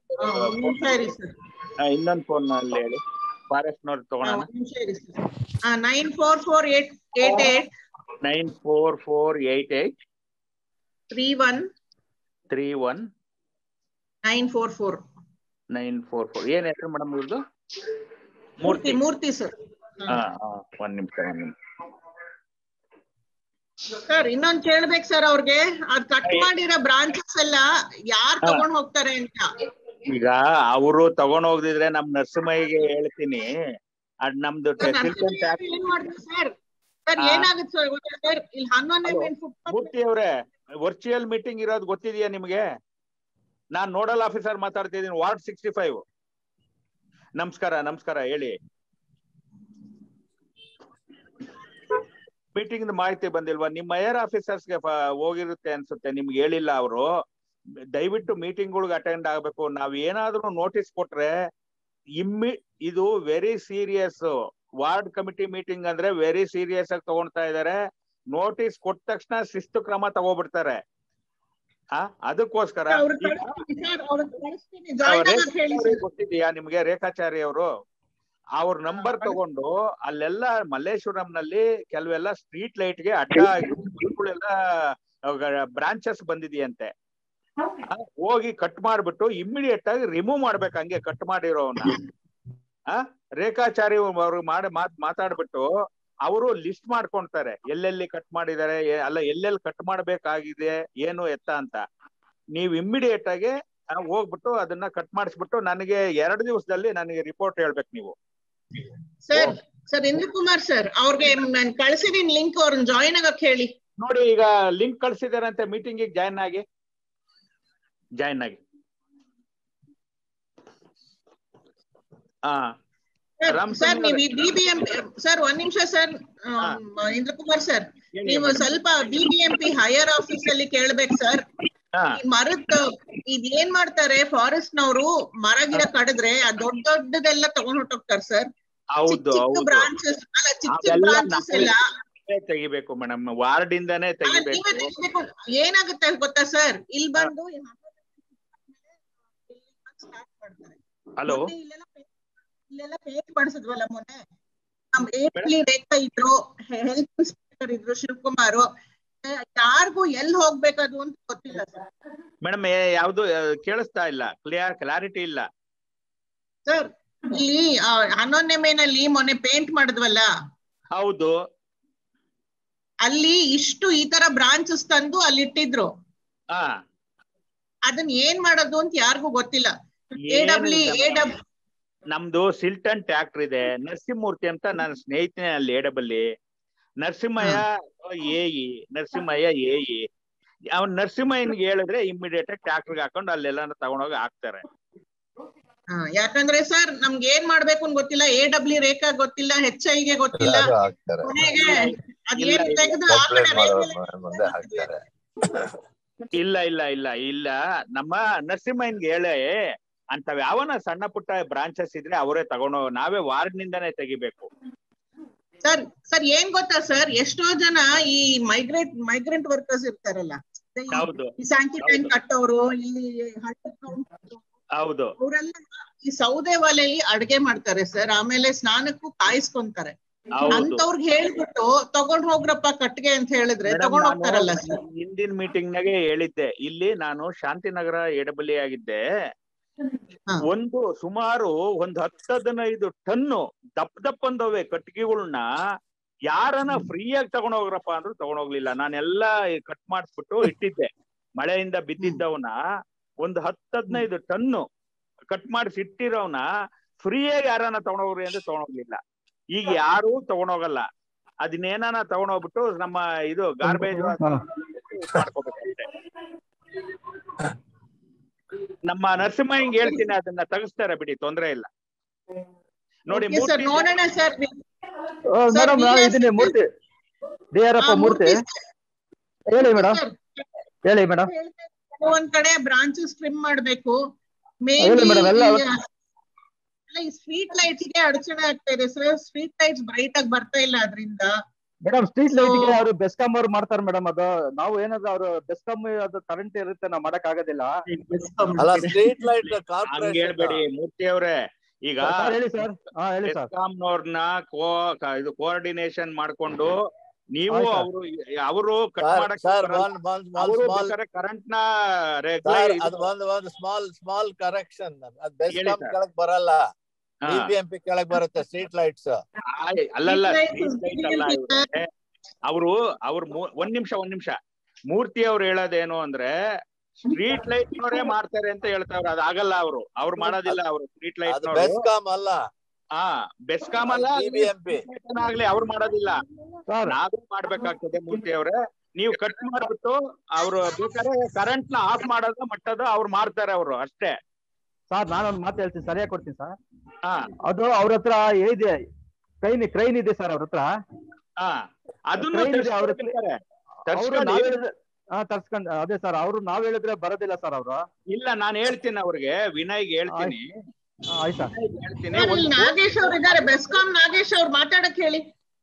ಇನ್ನೊಂದು ಫೋನ್ ಅಲ್ಲಿ ಹೇಳಿ, ಫಾರೆಸ್ಟ್ ನವ್ರು ತಗೊಳ್ಳೋಣ. Nine four four eight eight eight nine four four eight eight three one three one nine four four nine four four. ಏನ್ ಹೆಸರು ಮೇಡಮ್ ಇವ್ರದ್ದು? ಮೂರ್ತಿ. ಮೂರ್ತಿ ಸರ್. ಹಾ, ಒಂದ್ ನಿಮಿಷ ಒಂದ್ ನಿಮಿಷ ಸರ್, ಇನ್ನೊಂದ್ ಕೇಳ್ಬೇಕು ಸರ್ ಅವ್ರಿಗೆ, ಅದ್ ಕಟ್ ಮಾಡಿರೋ ಬ್ರಾಂಚಸ್ ಎಲ್ಲ ಯಾರ್ ತಗೊಂಡ್ ಹೋಗ್ತಾರೆ ಅಂತ. ಈಗ ಅವರು ತಗೊಂಡ್ ಹೋಗ್ದಿದ್ರೆ ನಮ್ ನರಸಿಂಹಯ್ಯಗೆ ಹೇಳ್ತೀನಿ, ಅದ್ ನಮ್ದು ಏನ್ ಮಾಡ್ತೀವಿ ಸರ್? ಸರ್ ಏನಾಗುತ್ತೆ ಸರ್, ಇಲ್ಲಿ ಹನ್ನೊಂದನೇ ಮೂರ್ತಿ ಅವ್ರೆ, ವರ್ಚುವಲ್ ಮೀಟಿಂಗ್ ಇರೋದು ಗೊತ್ತಿದೆಯಾ ನಿಮ್ಗೆ? ನಾನ್ ನೋಡಲ್ ಆಫೀಸರ್ ಮಾತಾಡ್ತಿದ್ದೀನಿ, ವಾರ್ಡ್ ಸಿಕ್ಸ್ಟಿ ಫೈವ್. ನಮಸ್ಕಾರ ನಮಸ್ಕಾರ, ಹೇಳಿ. ಮೀಟಿಂಗ್ ಮಾಹಿತಿ ಬಂದಿಲ್ವಾ? ನಿಮ್ಮ ಮೇಯರ್ ಆಫೀಸರ್ಸ್ಗೆ ಹೋಗಿರುತ್ತೆ ಅನ್ಸುತ್ತೆ, ನಿಮ್ಗೆ ಹೇಳಿಲ್ಲ ಅವರು. ದಯವಿಟ್ಟು ಮೀಟಿಂಗ್ಗಳಿಗೆ ಅಟೆಂಡ್ ಆಗ್ಬೇಕು. ನಾವ್ ಏನಾದ್ರೂ ನೋಟಿಸ್ ಕೊಟ್ರೆ ಇಮ್ಮಿ ಇದು very serious. Ward committee meeting ಅಂದ್ರೆ ವೆರಿ ಸೀರಿಯಸ್ ಆಗಿ ತಗೊಳ್ತಾ ಇದಾರೆ. ನೋಟಿಸ್ ಕೊಟ್ಟ ತಕ್ಷಣ ಶಿಸ್ತು ಕ್ರಮ ತಗೋಬಿಡ್ತಾರೆ. ಆ ಅದಕ್ಕೋಸ್ಕರ ಗೊತ್ತಿದೆಯಾ ನಿಮ್ಗೆ ರೇಖಾಚಾರಿ ಅವರು? ಅವ್ರ ನಂಬರ್ ತಗೊಂಡು ಅಲ್ಲೆಲ್ಲ ಮಲ್ಲೇಶ್ವರಂನಲ್ಲಿ ಕೆಲವೆಲ್ಲ ಸ್ಟ್ರೀಟ್ ಲೈಟ್ ಗೆ ಅಡ್ಡ ಎಲ್ಲ ಬ್ರಾಂಚಸ್ ಬಂದಿದೆಯಂತೆ. ಹೋಗಿ ಕಟ್ ಮಾಡ್ಬಿಟ್ಟು ಇಮ್ಮಿಡಿಯೇಟ್ ಆಗಿ ರಿಮೂವ್ ಮಾಡ್ಬೇಕು ಹಂಗೆ ಕಟ್ ಮಾಡಿರೋವನ್ನ. ಆ ರೇಖಾಚಾರಿ ಅವ್ರು ಮಾಡಿ ಮಾತ್ ಮಾತಾಡ್ಬಿಟ್ಟು ಅವರು ಲಿಸ್ಟ್ ಮಾಡ್ಕೊಂತಾರೆ ಎಲ್ಲೆಲ್ಲಿ ಕಟ್ ಮಾಡಿದ್ದಾರೆ, ಅಲ್ಲ ಎಲ್ಲೆಲ್ಲಿ ಕಟ್ ಮಾಡ್ಬೇಕಾಗಿದೆ ಏನು ಎತ್ತ ಅಂತ. ನೀವು ಇಮ್ಮಿಡಿಯೇಟ್ ಆಗಿ ಹೋಗ್ಬಿಟ್ಟು ಅದನ್ನ ಕಟ್ ಮಾಡಿಸ್ಬಿಟ್ಟು ನನಗೆ ಎರಡು ದಿವಸದಲ್ಲಿ ನನಗೆ ರಿಪೋರ್ಟ್ ಹೇಳ್ಬೇಕು ನೀವು. Sir sir Indra Kumar sir ಅವ್ರಿಗೆ ನಾನು ಕಳ್ಸಿದೀನಿ ಲಿಂಕ್, ಅವ್ರನ್ನ ಜಾಯಿನ್ ಆಗಕ್ ಹೇಳಿ. ನೋಡಿ ಈಗ ಲಿಂಕ್ ಕಳ್ಸಿದಾರಂತೆ, ಮೀಟಿಂಗ್ ಜಾಯಿನ್ ಆಗಿ ಜಾಯಿನ್ ಆಗಿ ಹಾ ಸರ್ ನೀವು ಈ ಬಿಬಿಎಂಪಿ ಸರ್ ಒಂದ್ ನಿಮಿಷ ಸರ್ ಇಂದ್ರ ಕುಮಾರ್ ಸರ್, ನೀವು ಸ್ವಲ್ಪ ಬಿಬಿಎಂಪಿ ಹೈಯರ್ ಆಫೀಸ್ ಅಲ್ಲಿ ಕೇಳ್ಬೇಕು ಸರ್. ಮರದ ಇದ್ ಏನ್ ಮಾಡ್ತಾರೆ ಫಾರೆಸ್ಟ್ ನವರು, ಮರ ಗಿಡ ಕಡಿದ್ರೆ ಆ ದೊಡ್ಡ ದೊಡ್ಡದೆಲ್ಲ ತಗೊಂಡ್ ಹೊಟ್ಟೋಗ್ತಾರೆ ಸರ್. ಚಿಕ್ಕ ಬ್ರಾಂಚಸ್ ಅಲ್ಲ ಚಿಕ್ಕ ಚಿಕ್ಕ ಬ್ರಾಂಚಸ್ ಎಲ್ಲ ತೆಗಿಬೇಕು ಮೇಡಮ್, ವಾರ್ಡ್ ಇಂದಾನೇ ತೆಗಿಬೇಕು. ಏನಾಗುತ್ತೆ ಗೊತ್ತಾ ಸರ್, ಇಲ್ಲಿ ಬಂದು ಸ್ಟಾರ್ಟ್ ಮಾಡ್ತಾರೆ. ಹಲೋ ಇಲ್ಲೆಲ್ಲ ಪೇಂಟ್ ಮಾಡಿಸಿದ್ವಲ್ಲ ಮೊನ್ನೆ, ನಮ್ ಏಪ್ಲಿ ರೇಖಾ ಇದ್ರು, ಹೆಲ್ತ್ ಇನ್ಸ್ಪೆಕ್ಟರ್ ಇದ್ರು ಶಿವಕುಮಾರ್, ಯಾರಿಗೂ ಎಲ್ಲಿ ಹೋಗ್ಬೇಕದು ಅಂತ ಗೊತ್ತಿಲ್ಲ ಸರ್. ಮೇಡಮ್ ಯಾವ್ದು ಕೇಳಿಸ್ತಾ ಇಲ್ಲ, ಕ್ಲಿಯರ್ ಕ್ಲಾರಿಟಿ ಇಲ್ಲ ಸರ್. ಇಲ್ಲಿ ಹನ್ನೊಂದನೇ ಮೊನ್ನೆ ಪೇಂಟ್ ಮಾಡಿದ್ವಲ್ಲ, ಹೌದು, ಅಲ್ಲಿ ಇಷ್ಟು ಈ ತರ ಬ್ರಾಂಚಸ್ ತಂದು ಅಲ್ಲಿ ಇಟ್ಟಿದ್ರು. ಹಾ ಅದನ್ನ ಏನ್ ಮಾಡೋದು ಅಂತ ಯಾರಿಗೂ ಗೊತ್ತಿಲ್ಲ. ಎ ಡಬ್ಲ್ಯೂ ಎ ಡಬ್ಲ್ಯೂ ನಮ್ದು ಸಿಲ್ಟನ್ ಟ್ಯಾಕ್ಟರ್ ಇದೆ, ನರಸಿಂಹಮೂರ್ತಿ ಅಂತ ನನ್ನ ಸ್ನೇಹಿತನೇ ಅಲ್ಲಿ A W, Narasimhaiah A E, Narasimhaiah A E. ಅವ್ನ್ ನರಸಿಂಹಯ್ಯನ್ಗೆ ಹೇಳಿದ್ರೆ ಇಮಿಡಿಯೇಟ್ ಆಗಿ ಟ್ಯಾಕ್ಟರ್ಗೆ ಹಾಕೊಂಡು ಅಲ್ಲೆಲ್ಲ ತಗೊಂಡೋಗಿ ಹಾಕ್ತಾರೆ. ಯಾಕಂದ್ರೆ ಸರ್ ನಮ್ಗೆ ಏನ್ ಮಾಡ್ಬೇಕು ಅಂತ ಗೊತ್ತಿಲ್ಲ, ಎ ಡಬ್ಲ್ಯೂ ರೇಖಾ ಗೊತ್ತಿಲ್ಲ, ಹೆಚ್ ಐಗೆ ಗೊತ್ತಿಲ್ಲ. ಇಲ್ಲ ಇಲ್ಲ ಇಲ್ಲ ಇಲ್ಲ ನಮ್ಮ ನರಸಿಂಹಯ್ಯನ್ಗೆ ಹೇಳಿ ಅಂತವ್ ಯಾವನ ಸಣ್ಣ ಪುಟ್ಟ ಬ್ರಾಂಚಸ್ ಇದ್ರೆ ಅವರೇ ತಗೊಂಡು, ನಾವೇ ವಾರ್ಡ್ ನಿಂದಾನೇ ತೆಗಿಬೇಕು. ಸರ್ ಸರ್ ಏನ್ ಗೊತ್ತಾ ಸರ್, ಎಷ್ಟೋ ಜನ ಈ ಮೈಗ್ರೇಟ್ ಮೈಗ್ರೆಂಟ್ ವರ್ಕರ್ಸ್ ಇರ್ತಾರಲ್ಲ, ಈ ಸ್ಯಾಂಕಿ ಟ್ಯಾಂಕ್ ಕಟ್ಟೋರು, ಇಲ್ಲಿ ಹೌದು, ಅವರೆಲ್ಲ ಈ ಸೌದೆ ಒಲೆಯಲ್ಲಿ ಅಡ್ಗೆ ಮಾಡ್ತಾರೆ ಸರ್, ಆಮೇಲೆ ಸ್ನಾನಕ್ಕೂ ಕಾಯಿಸ್ಕೊಂತಾರೆ. ಅಂತವ್ರಿಗೆ ಹೇಳ್ಬಿಟ್ಟು ತಗೊಂಡ್ ಹೋಗ್ರಪ್ಪ ಕಟ್ಗೆ ಅಂತ ಹೇಳಿದ್ರೆ ತಗೊಂಡ್ ಹೋಗ್ತಾರಲ್ಲ ಸರ್. ಹಿಂದಿನ ಮೀಟಿಂಗ್ ನಾಗೆ ಹೇಳಿದ್ದೆ, ಇಲ್ಲಿ ನಾನು ಶಾಂತಿನಗರ ಎ ಡಬ್ಲ್ಯೂ ಆಗಿದ್ದೆ. ಒಂದು ಸುಮಾರು ಒಂದ್ ಹತ್ತು ಹದಿನೈದು ಟನ್ನು ದಪ್ಪ ದಪ್ಪಂದವೆ ಕಟ್ಟಿಗೆಗಳನ್ನ ಯಾರನ್ನ ಫ್ರೀಯಾಗಿ ತಗೊಂಡ್ ಹೋಗ್ರಪ್ಪ ಅಂದ್ರು ತಗೊಂಡೋಗ್ಲಿಲ್ಲ. ನಾನೆಲ್ಲಾ ಕಟ್ ಮಾಡಿಸ್ಬಿಟ್ಟು ಇಟ್ಟಿದ್ದೆ. ಮಳೆಯಿಂದ ಬಿದ್ದಿದ್ದವನ ಒಂದ್ ಹತ್ತು ಹದಿನೈದು ಟನ್ನು ಕಟ್ ಮಾಡಿಸಿ ಇಟ್ಟಿರೋವನ ಫ್ರೀಯಾಗಿ ಯಾರನ್ನ ತಗೊಂಡೋಗ್ರಿ ಅಂದ್ರೆ ತಗೊಂಡೋಗ್ಲಿಲ್ಲ. ಈಗ ಯಾರು ತಗೊಂಡೋಗಲ್ಲ. ಅದನ್ನೇನ ತಗೊಂಡೋಗ್ಬಿಟ್ಟು ನಮ್ಮ ಇದು ಗಾರ್ಬೇಜ್ ಮಾಡ್ಕೋಬೇಕಂತೆ. ನಮ್ಮ ನರಸಿಂಹಯ್ಯಂಗೆ ಹೇಳ್ತೀನಿ, ಅದನ್ನ ತೆಗಿಸ್ತಾರೆ ಬಿಡಿ, ತೊಂದ್ರೆ ಇಲ್ಲ. ನೋಡಿ ನೋಡೋಣ ಸರ್. ಮೇಡಮ್ ಇದೀನಿ Murthy, D R F Murthy. ಹೇಳಿ ಮೇಡಮ್, ಹೇಳಿ ಮೇಡಮ್. ಒಂದ್ ಕಡೆ ಬ್ರಾಂಚಸ್ ಟ್ರಿಮ್ ಮಾಡ್ಬೇಕು. ಸ್ಟ್ರೀಟ್ ಲೈಟ್ಸ್ ಗೆ ಅಡಚಣೆ ಆಗ್ತಾ ಇದೆ ಸರ್, ಸ್ಟ್ರೀಟ್ ಲೈಟ್ಸ್ ಬ್ರೈಟ್ ಆಗಿ ಬರ್ತಾ ಇಲ್ಲ ಅದರಿಂದ. ಮೇಡಮ್ ಸ್ಟ್ರೀಟ್ ಲೈಟ್ ಗೆ ಅವರು ಬೆಸ್ಕಾಂ ಅವ್ರು ಮಾಡ್ತಾರೆ ಮೇಡಮ್. ಅದು ನಾವು ಏನಾದ್ರು ಅವ್ರು ಬೆಸ್ಕಾಂ ಅದು ಕರೆಂಟ್ ಇರುತ್ತೆ, ನಾವು ಮಾಡಕ್ ಆಗೋದಿಲ್ಲ. ಸ್ಟ್ರೀಟ್ ಲೈಟ್ ಹೇಳ್ಬೇಡಿ ಮೂರ್ತಿ ಅವ್ರೆ. ಈಗ ಹೇಳಿ ಸರ್, ಬೆಸ್ಕಾಂನವ್ರನ್ನ ಇದು ಕೋಆರ್ಡಿನೇಷನ್ ಮಾಡ್ಕೊಂಡು ನೀವು ಅವರು ಅವರು ಕಟ್ ಮಾಡಕ್ ಕರೆಂಟ್ ನ ಒಂದು ಸ್ಮಾಲ್ ಸ್ಮಾಲ್ ಕರೆಕ್ಷನ್, ಅದು ಬೆಸ್ಕಾಂ ಕೆಳಗ್ ಬರಲ್ಲ, ಬಿಬಿಎಂಪಿ ಕೆಳಗ್ ಬರುತ್ತೆ ಸ್ಟ್ರೀಟ್ ಲೈಟ್ಸ್. ಅಲ್ಲಲ್ಲ, ಅವರು ಅವ್ರ ಒಂದ್ ನಿಮಿಷ ಒಂದ್ ನಿಮಿಷ ಮೂರ್ತಿ ಅವ್ರು ಹೇಳೋದೇನು ಅಂದ್ರೆ ಸ್ಟ್ರೀಟ್ ಲೈಟ್ ನವರೇ ಮಾಡ್ತಾರೆ ಅಂತ ಹೇಳ್ತಾವ್ರ. ಅದಾಗಲ್ಲ, ಅವರು ಅವ್ರು ಮಾಡೋದಿಲ್ಲ. ಅವರು ಸ್ಟ್ರೀಟ್ ಲೈಟ್ ಬೆಸ್ಕಾಂ ಅಲ್ಲ, ಹಾ ಬೆಸ್ಕಾಂ ಅಲ್ಲ, ಆಗ್ಲಿ ಅವ್ರು ಮಾಡೋದಿಲ್ಲ, ನಾವೇ ಮಾಡ್ಬೇಕಾಗ್ತದೆ. ಮೂರ್ತಿ ಅವ್ರೆ, ನೀವು ಕಟ್ ಮಾಡ್ಬಿಟ್ಟು ಅವ್ರು ಬೇಕಾದ್ರೆ ಕರೆಂಟ್ ನ ಆಫ್ ಮಾಡೋದು ಮಟ್ಟದ ಅವ್ರು ಮಾಡ್ತಾರೆ ಅವರು ಅಷ್ಟೇ. ಸರ್ ನಾನೊಂದು ಮಾತು ಹೇಳ್ತೀನಿ, ಸರಿಯಾಗಿ ಕೊಡ್ತೀನಿ ಸರ್. ಅದು ಅವ್ರ ಹತ್ರ ಇದೆ, ಕ್ರೈನ್ ಕ್ರೈನ್ ಇದೆ ಸರ್ ಅವ್ರ ಹತ್ರ. ತರ್ಸ್ಕೊಂಡ್ ಅದೇ ಸರ್, ಅವ್ರು ನಾವ್ ಹೇಳಿದ್ರೆ ಬರೋದಿಲ್ಲ ಸರ್ ಅವರು. ಇಲ್ಲ, ನಾನ್ ಹೇಳ್ತೀನಿ ಅವ್ರಿಗೆ, ವಿನಯ್ಗೆ ಹೇಳ್ತೀನಿ. ಆಯ್ತಾ, ಹೇಳ್ತೀನಿ. ನಾಗೇಶ್ ಅವ್ರು ಇದಾರೆ, ಬೆಸ್ಕಾಂ ನಾಗೇಶ್ ಅವ್ರು ಮಾತಾಡಕ್ ಹೇಳಿ.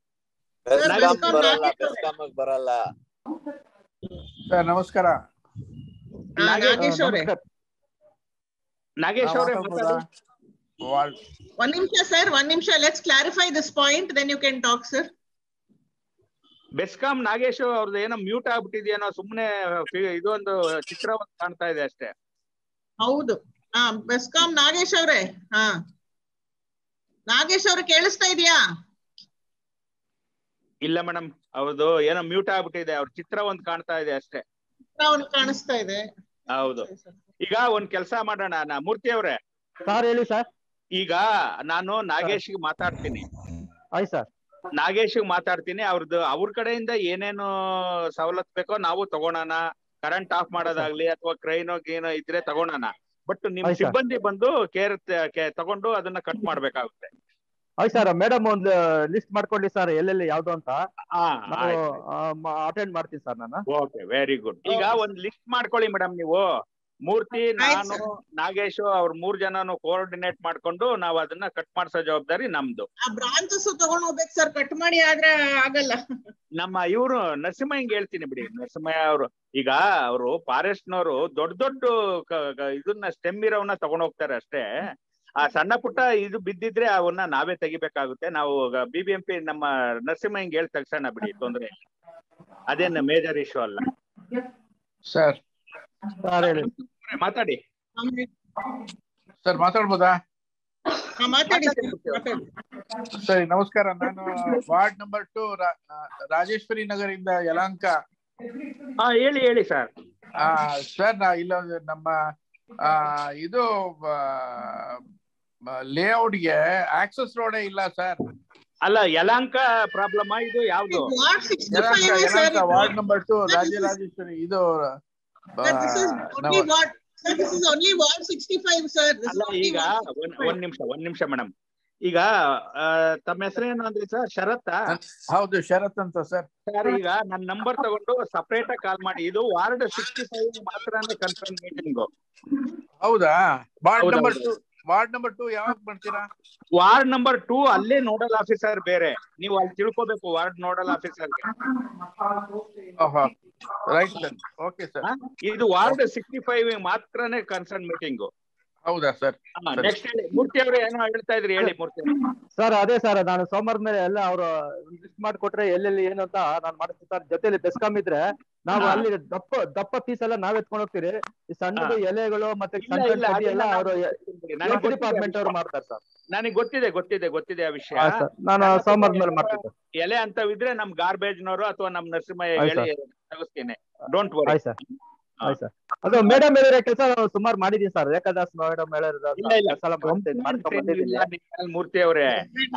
ಬರಲ್ಲ ಸರ್. ನಮಸ್ಕಾರ ನಾಗೇಶ್ ಅವ್ರೆ. ನಾಗೇಶ್ ಅವ್ರೆ, ಒಂದ್ ನಿಮಿಷ ಸರ್, ಒಂದ್ ನಿಮಿಷ. Let's clarify this point, then you can talk sir. BESCOM Nagesh ಅವ್ರದ್ದು ಏನೋ ಮ್ಯೂಟ್ ಆಗ್ಬಿಟ್ಟಿದೆಯೇನೋ, ಸುಮ್ನೆ ಇದೊಂದು ಚಿತ್ರ ಕಾಣ್ತಾ ಇದೆ ಅಷ್ಟೇ. ಹೌದು. ಹಾ, ಬೆಸ್ಕಾಂ ನಾಗೇಶ್ ಅವ್ರೆ. ಹಾ, ನಾಗೇಶ್ ಅವ್ರೆ ಕೇಳಿಸ್ತಾ ಇದೆಯಾ? ಇಲ್ಲ ಮೇಡಮ್, ಅವ್ರದ್ದು ಏನೋ ಮ್ಯೂಟ್ ಆಗ್ಬಿಟ್ಟಿದೆ. ಅವ್ರ ಚಿತ್ರ ಒಂದ್ ಕಾಣ್ತಾ ಇದೆ ಅಷ್ಟೇ. ಚಿತ್ರ ಒಂದ್ ಕಾಣಿಸ್ತಾ ಇದೆ. ಹೌದು. ಈಗ ಒಂದ್ ಕೆಲಸ ಮಾಡೋಣ, ನಾ ಮೂರ್ತಿ ಅವ್ರೆ. ಸರ್ ಹೇಳಿ ಸರ್. ಈಗ ನಾನು ನಾಗೇಶ್ಗೆ ಮಾತಾಡ್ತೀನಿ. ಆಯ್ತು ಸರ್. ನಾಗೇಶ್ ಮಾತಾಡ್ತೀನಿ. ಅವ್ರದ್ದು ಅವ್ರ ಕಡೆಯಿಂದ ಏನೇನು ಸವಲತ್ತು ಬೇಕೋ ನಾವು ತಗೋಣ. ಕರೆಂಟ್ ಆಫ್ ಮಾಡೋದಾಗ್ಲಿ ಅಥವಾ ಕ್ರೈನೋ ಗೇನೋ ಇದ್ರೆ ತಗೋಣ. ಬಟ್ ನಿಮ್ ಸಿಬ್ಬಂದಿ ಬಂದು ಕೇರ್ ತಗೊಂಡು ಅದನ್ನ ಕಟ್ ಮಾಡ್ಬೇಕಾಗುತ್ತೆ. ಆಯ್ತು ಸರ್. ಮೇಡಮ್ ಒಂದು ಲಿಸ್ಟ್ ಮಾಡ್ಕೊಳ್ಳಿ ಸರ್, ಎಲ್ಲೆಲ್ಲಿ ಯಾವ್ದು ಅಂತ ಅಟೆಂಡ್ ಮಾಡ್ತೀನಿ ಸರ್ ನಾನು. Okay, very good. ಈಗ ಒಂದ್ ಲಿಸ್ಟ್ ಮಾಡ್ಕೊಳ್ಳಿ ಮೇಡಮ್ ನೀವು. ಮೂರ್ತಿ, ನಾನು, ನಾಗೇಶ್ ಅವ್ರ ಮೂರ್ ಜನನು ಕೋಆರ್ಡಿನೇಟ್ ಮಾಡ್ಕೊಂಡು ನಾವು ಅದನ್ನ ಕಟ್ ಮಾಡಿಸೋ ಜವಾಬ್ದಾರಿ ನಮ್ದು. ಬ್ರಾಂಚಸ್ ತಗೊಂಡ್ ಹೋಗ್ಬೇಕು ಸರ್, ಕಟ್ ಮಾಡಿ ಆದ್ರೆ ಆಗಲ್ಲ. ನಮ್ಮ ಇವ್ರು ನರಸಿಂಹಯ್ಯಂಗ್ ಹೇಳ್ತೀನಿ ಬಿಡಿ. ನರಸಿಂಹಯ್ಯ ಅವರು ಈಗ ಅವರು ಫಾರೆಸ್ಟ್ ನವರು ದೊಡ್ಡ ದೊಡ್ಡ ಇದನ್ನ ಸ್ಟೆಮ್ ಇರೋವನ್ನ ತಗೊಂಡ್ ಹೋಗ್ತಾರೆ ಅಷ್ಟೇ. ಆ ಸಣ್ಣ ಪುಟ್ಟ ಇದು ಬಿದ್ದಿದ್ರೆ ಅವನ್ನ ನಾವೇ ತೆಗಿಬೇಕಾಗುತ್ತೆ. ನಾವು ಬಿ ಬಿ ಎಂ ಪಿ ನಮ್ಮ ನರಸಿಂಹಯ್ಯಂಗ್ ಹೇಳಿ ತೆಗ್ಸೋಣ ಬಿಡಿ, ತೊಂದ್ರೆ. ಅದೇನ ಮೇಜರ್ ಇಶ್ಯೂ ಅಲ್ಲ ಸರ್. ಮಾತಾಡಿ ಸರ್. ಮಾತಾಡ್ಬೋದಾ? ಮಾತಾಡಿ ಸರಿ, ನಮಸ್ಕಾರ. ನಾನು ವಾರ್ಡ್ ನಂಬರ್ ಟು ರಾಜೇಶ್ವರಿ ನಗರಿಂದ ಯಲಹಂಕ. ಹಾ, ಹೇಳಿ ಹೇಳಿ ಸರ್. ಆ ಸರ್, ನಾ ಇಲ್ಲ ನಮ್ಮ ಆ ಇದು ಲೇಔಟ್ಗೆ ಆಕ್ಸೆಸ್ ರೋಡೇ ಇಲ್ಲ ಸರ್. ಅಲ್ಲ, ಯಲಹಂಕ ಪ್ರಾಬ್ಲಮ್ ಇದು ಯಾವ್ದು? Ward number two Rajarajeshwari. ಇದು ಈಗ ಒಂದ್ ನಿಮಿಷ ಒಂದ್ ನಿಮಿಷ ಮೇಡಮ್. ಈಗ ತಮ್ಮ ಹೆಸರೇನು ಅಂದ್ರಿ ಸರ್? ಶರತ್? ಹೌದು, ಶರತ್ ಅಂತ ಸರ್. ಸರ್, ಈಗ ನನ್ನ ನಂಬರ್ ತಗೊಂಡು ಸಪರೇಟ್ ಆಗಿ ಕಾಲ್ ಮಾಡಿ. ಇದು ವಾರ್ಡ್ ಸಿಕ್ಸ್ಟಿ ಫೈವ್ ಮಾತ್ರ ಕನ್ಫರ್ಮ್ ಮೀಟಿಂಗ್. ಹೌದಾ? Ward number two ward number two ಯಾವಾಗ ಮಾಡ್ತೀರಾ? ವಾರ್ಡ್ ನಂಬರ್ ಟೂ ಅಲ್ಲೇ ನೋಡಲ್ ಆಫೀಸರ್ ಬೇರೆ, ನೀವು ಅಲ್ಲಿ ತಿಳ್ಕೊಬೇಕು. ವಾರ್ಡ್ ನೋಡಲ್ ಆಫೀಸರ್ಗೆ ರೈಟ್ ಸರ್. Okay sir. ಇದು ವಾರ್ಡ್ ಸಿಕ್ಸ್ಟಿ ಫೈವ್ ಮಾತ್ರನೇ ಕನ್ಸರ್ನ್ ಮೀಟಿಂಗು. ಹೌದಾ ಸರ್? ನೆಕ್ಸ್ಟ್ ಹೇಳಿ ಮೂರ್ತಿ ಅವರು ಏನೋ ಹೇಳ್ತಾ ಇದ್ರಿ, ಹೇಳಿ ಮೂರ್ತಿ. ಸರ್ ಅದೇ ಸರ್, ನಾನು ಸೋಮವಾರ ಮೇಲೆ ಎಲ್ಲ ಅವರು ಲಿಸ್ಟ್ ಮಾಡಿಕೊಟ್ರೆ ಎಲ್ಲೆಲ್ಲಿ ಏನು ಅಂತ ನಾನು ಮಾಡ್ತೀನಿ ಸರ್. ಜೊತೆಲಿ ಬೆಸ್ಕಾಂ ಇದ್ರೆ ನಾವು ಅಲ್ಲಿ ದಪ್ಪ ದಪ್ಪ ಪೀಸ್ ಎಲ್ಲ ನಾವ್ ಎತ್ಕೊಂಡು ಹೋಗ್ತೀರಿ. ಈ ಸಣ್ಣದು ಎಲೆಗಳು ಮತ್ತೆ ಎಲ್ಲ ಅವರು ಡಿಪಾರ್ಟ್ಮೆಂಟ್ ಅವರು ಮಾಡ್ತಾರೆ ಸರ್. ನನಗೆ ಗೊತ್ತಿದೆ ಗೊತ್ತಿದೆ ಗೊತ್ತಿದೆ ಆ ವಿಷಯ. ನಾನು ಸೋಮವಾರ ಮೇಲೆ ಮಾಡ್ತೀನಿ. ಎಲೆ ಅಂತವಿದ್ರೆ ನಮ್ ಗಾರ್ಬೇಜ್ ನವರು ಅಥವಾ ನಮ್ ನರಸಿಂಹಯ್ಯ ಎಲೆ ತೆಗಿಸ್ತೀನಿ. Don't worry. ಆಯ್ತು ಸರ್, ಆಯ್ತು ಸರ್. ಅದು ಮೇಡಮ್ ಹೇಳಿರೋ ಕೆಲಸ ಸುಮಾರು ಮಾಡಿದೀನಿ ಸರ್. ರೇಖಾದಾಸ್ ಮೇಡಮ್ ಹೇಳಿರೋ ಮೂರ್ತಿ ಅವರೇ.